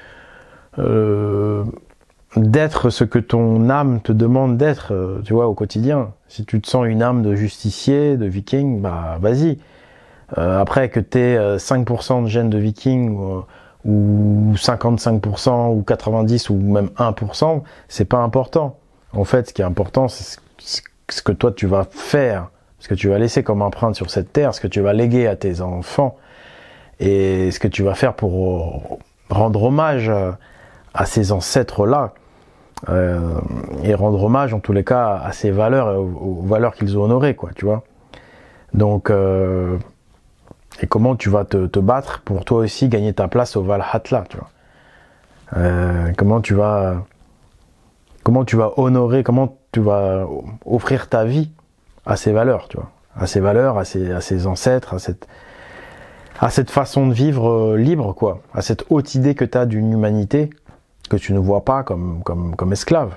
d'être ce que ton âme te demande d'être, tu vois, au quotidien. Si tu te sens une âme de justicier, de viking, bah vas-y. Après que t'aies 5% de gènes de viking ou 55% ou 90% ou même 1%, c'est pas important. En fait, ce qui est important, c'est ce que toi tu vas faire, ce que tu vas laisser comme empreinte sur cette terre, ce que tu vas léguer à tes enfants et ce que tu vas faire pour rendre hommage à ces ancêtres-là et rendre hommage en tous les cas à ces valeurs et aux valeurs qu'ils ont honorées, quoi, tu vois. Donc et comment tu vas te battre pour toi aussi gagner ta place au Valhalla, tu vois. Comment tu vas honorer, comment tu vas offrir ta vie à ces valeurs, tu vois, à ces valeurs, à ces ancêtres, à cette façon de vivre libre, quoi, à cette haute idée que tu as d'une humanité que tu ne vois pas comme esclave.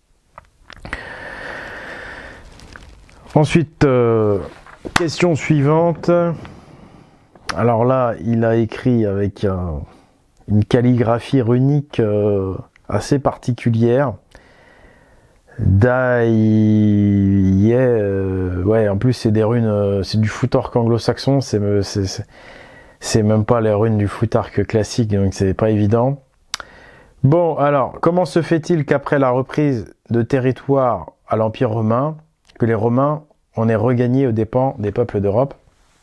Ensuite, question suivante. Alors là, il a écrit avec une calligraphie runique assez particulière. Ouais, en plus c'est des runes, c'est du Futhark anglo-saxon, c'est même pas les runes du Futhark classique, donc c'est pas évident. Bon, alors, comment se fait-il qu'après la reprise de territoire à l'Empire romain, que les Romains en aient regagné aux dépens des peuples d'Europe?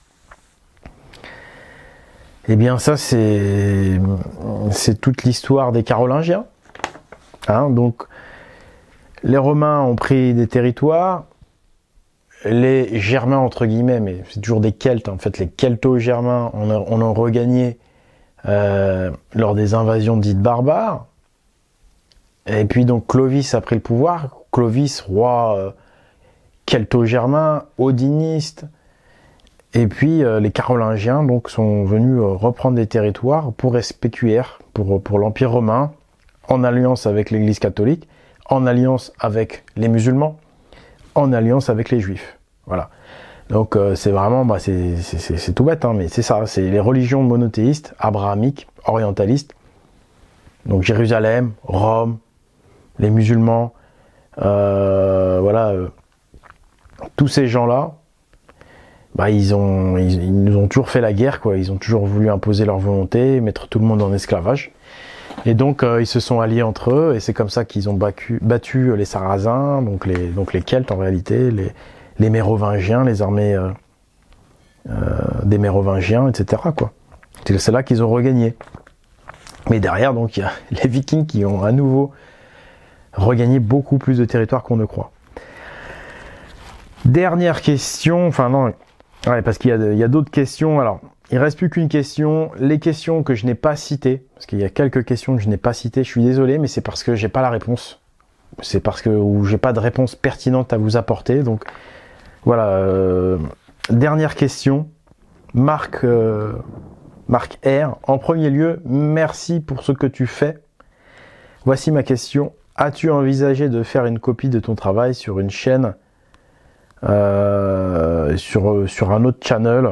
Eh bien, ça, c'est toute l'histoire des Carolingiens. Hein, donc, les Romains ont pris des territoires, les Germains, entre guillemets, mais c'est toujours des Celtes, en fait, les Celto-Germains en ont regagné lors des invasions dites barbares. Et puis donc Clovis a pris le pouvoir, Clovis, roi celto-germain, odiniste. Et puis les Carolingiens donc sont venus reprendre des territoires pour spéculer pour l'Empire romain, en alliance avec l'Église catholique, en alliance avec les musulmans, en alliance avec les juifs. Voilà. Donc c'est vraiment, c'est tout bête, hein, mais c'est ça, c'est les religions monothéistes, abrahamiques, orientalistes. Donc Jérusalem, Rome, les musulmans, voilà, tous ces gens-là, ils nous ont toujours fait la guerre, quoi. Ils ont toujours voulu imposer leur volonté, mettre tout le monde en esclavage. Et donc ils se sont alliés entre eux, et c'est comme ça qu'ils ont battu les Sarrasins, donc les Celtes en réalité, les Mérovingiens, les armées des Mérovingiens, etc., quoi. C'est là qu'ils ont regagné. Mais derrière, donc, il y a les Vikings qui ont à nouveau regagné beaucoup plus de territoire qu'on ne croit. Dernière question, enfin non, ouais, parce qu'il y a d'autres questions. Alors, il reste plus qu'une question. Les questions que je n'ai pas citées, parce qu'il y a quelques questions que je n'ai pas citées, je suis désolé, mais c'est parce que j'ai pas la réponse. C'est parce que ou j'ai pas de réponse pertinente à vous apporter. Donc voilà. Dernière question. Marc R. En premier lieu, merci pour ce que tu fais. Voici ma question. As-tu envisagé de faire une copie de ton travail sur une chaîne, sur un autre channel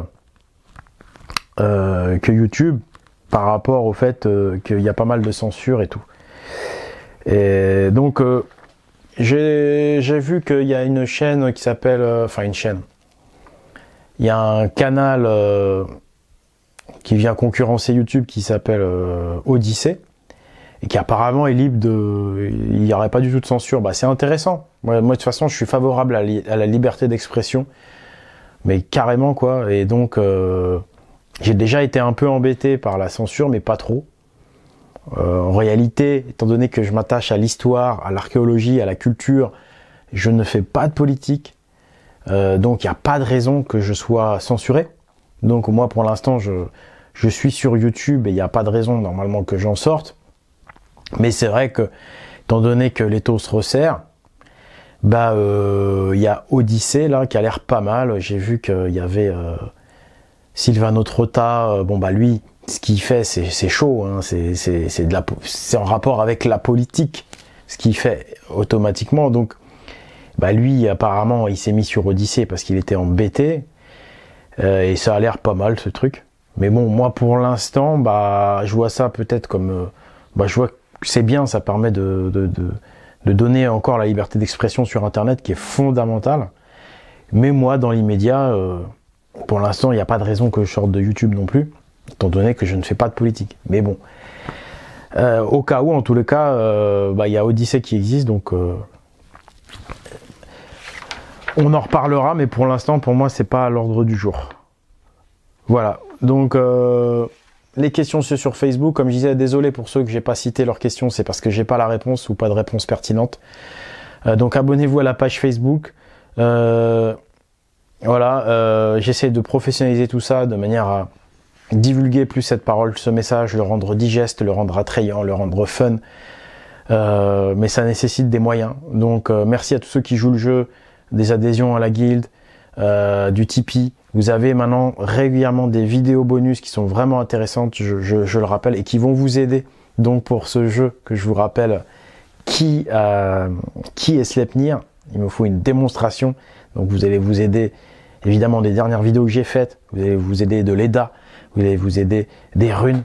que YouTube, par rapport au fait qu'il y a pas mal de censure et tout. Et donc j'ai vu qu'il y a une chaîne qui s'appelle, enfin une chaîne, il y a un canal qui vient concurrencer YouTube qui s'appelle Odyssée et qui apparemment est libre de, il n'y aurait pas du tout de censure. Bah c'est intéressant. Moi de toute façon je suis favorable à la liberté d'expression, mais carrément quoi. Et donc j'ai déjà été un peu embêté par la censure, mais pas trop. En réalité, étant donné que je m'attache à l'histoire, à l'archéologie, à la culture, je ne fais pas de politique. Donc il n'y a pas de raison que je sois censuré. Donc moi pour l'instant je suis sur YouTube et il n'y a pas de raison normalement que j'en sorte. Mais c'est vrai que, étant donné que l'étau se resserre, bah il y a Odyssée là qui a l'air pas mal. J'ai vu qu'il y avait Silvano Trotta, bon bah lui, ce qu'il fait c'est chaud, hein, c'est en rapport avec la politique, ce qu'il fait automatiquement. Donc bah lui apparemment il s'est mis sur Odyssée parce qu'il était embêté, et ça a l'air pas mal ce truc. Mais bon moi pour l'instant bah je vois ça peut-être comme bah je vois que c'est bien, ça permet de donner encore la liberté d'expression sur internet qui est fondamentale. Mais moi dans l'immédiat pour l'instant, il n'y a pas de raison que je sorte de YouTube non plus, étant donné que je ne fais pas de politique. Mais bon, au cas où, en tous les cas, bah, y a Odyssée qui existe, donc on en reparlera, mais pour l'instant, pour moi, c'est pas à l'ordre du jour. Voilà, donc les questions sur Facebook, comme je disais, désolé pour ceux que j'ai pas cité leurs questions, c'est parce que j'ai pas la réponse ou pas de réponse pertinente. Donc abonnez-vous à la page Facebook. Voilà, j'essaie de professionnaliser tout ça de manière à divulguer plus cette parole, ce message, le rendre digeste, le rendre attrayant, le rendre fun. Mais ça nécessite des moyens. Donc merci à tous ceux qui jouent le jeu, des adhésions à la guilde, du Tipeee. Vous avez maintenant régulièrement des vidéos bonus qui sont vraiment intéressantes, je le rappelle, et qui vont vous aider. Donc pour ce jeu que je vous rappelle, qui est Sleipnir, il me faut une démonstration. Donc vous allez vous aider évidemment des dernières vidéos que j'ai faites, vous allez vous aider de l'EDA, vous allez vous aider des runes.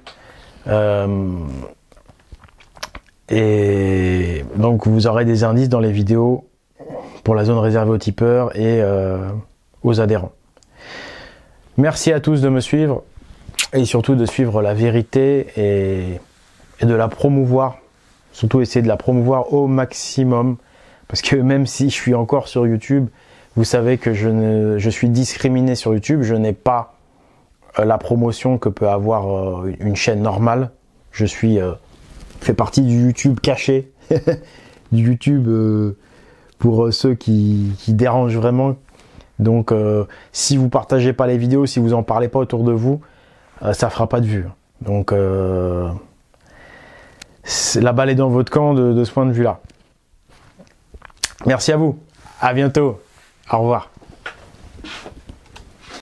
Et donc vous aurez des indices dans les vidéos pour la zone réservée aux tipeurs et aux adhérents. Merci à tous de me suivre et surtout de suivre la vérité et de la promouvoir. Surtout essayer de la promouvoir au maximum. Parce que même si je suis encore sur YouTube, vous savez que je suis discriminé sur YouTube. Je n'ai pas la promotion que peut avoir une chaîne normale. Je fais partie du YouTube caché. Du YouTube pour ceux qui dérangent vraiment. Donc si vous partagez pas les vidéos, si vous en parlez pas autour de vous, ça fera pas de vue. Donc la balle est dans votre camp de ce point de vue là. Merci à vous, à bientôt, au revoir.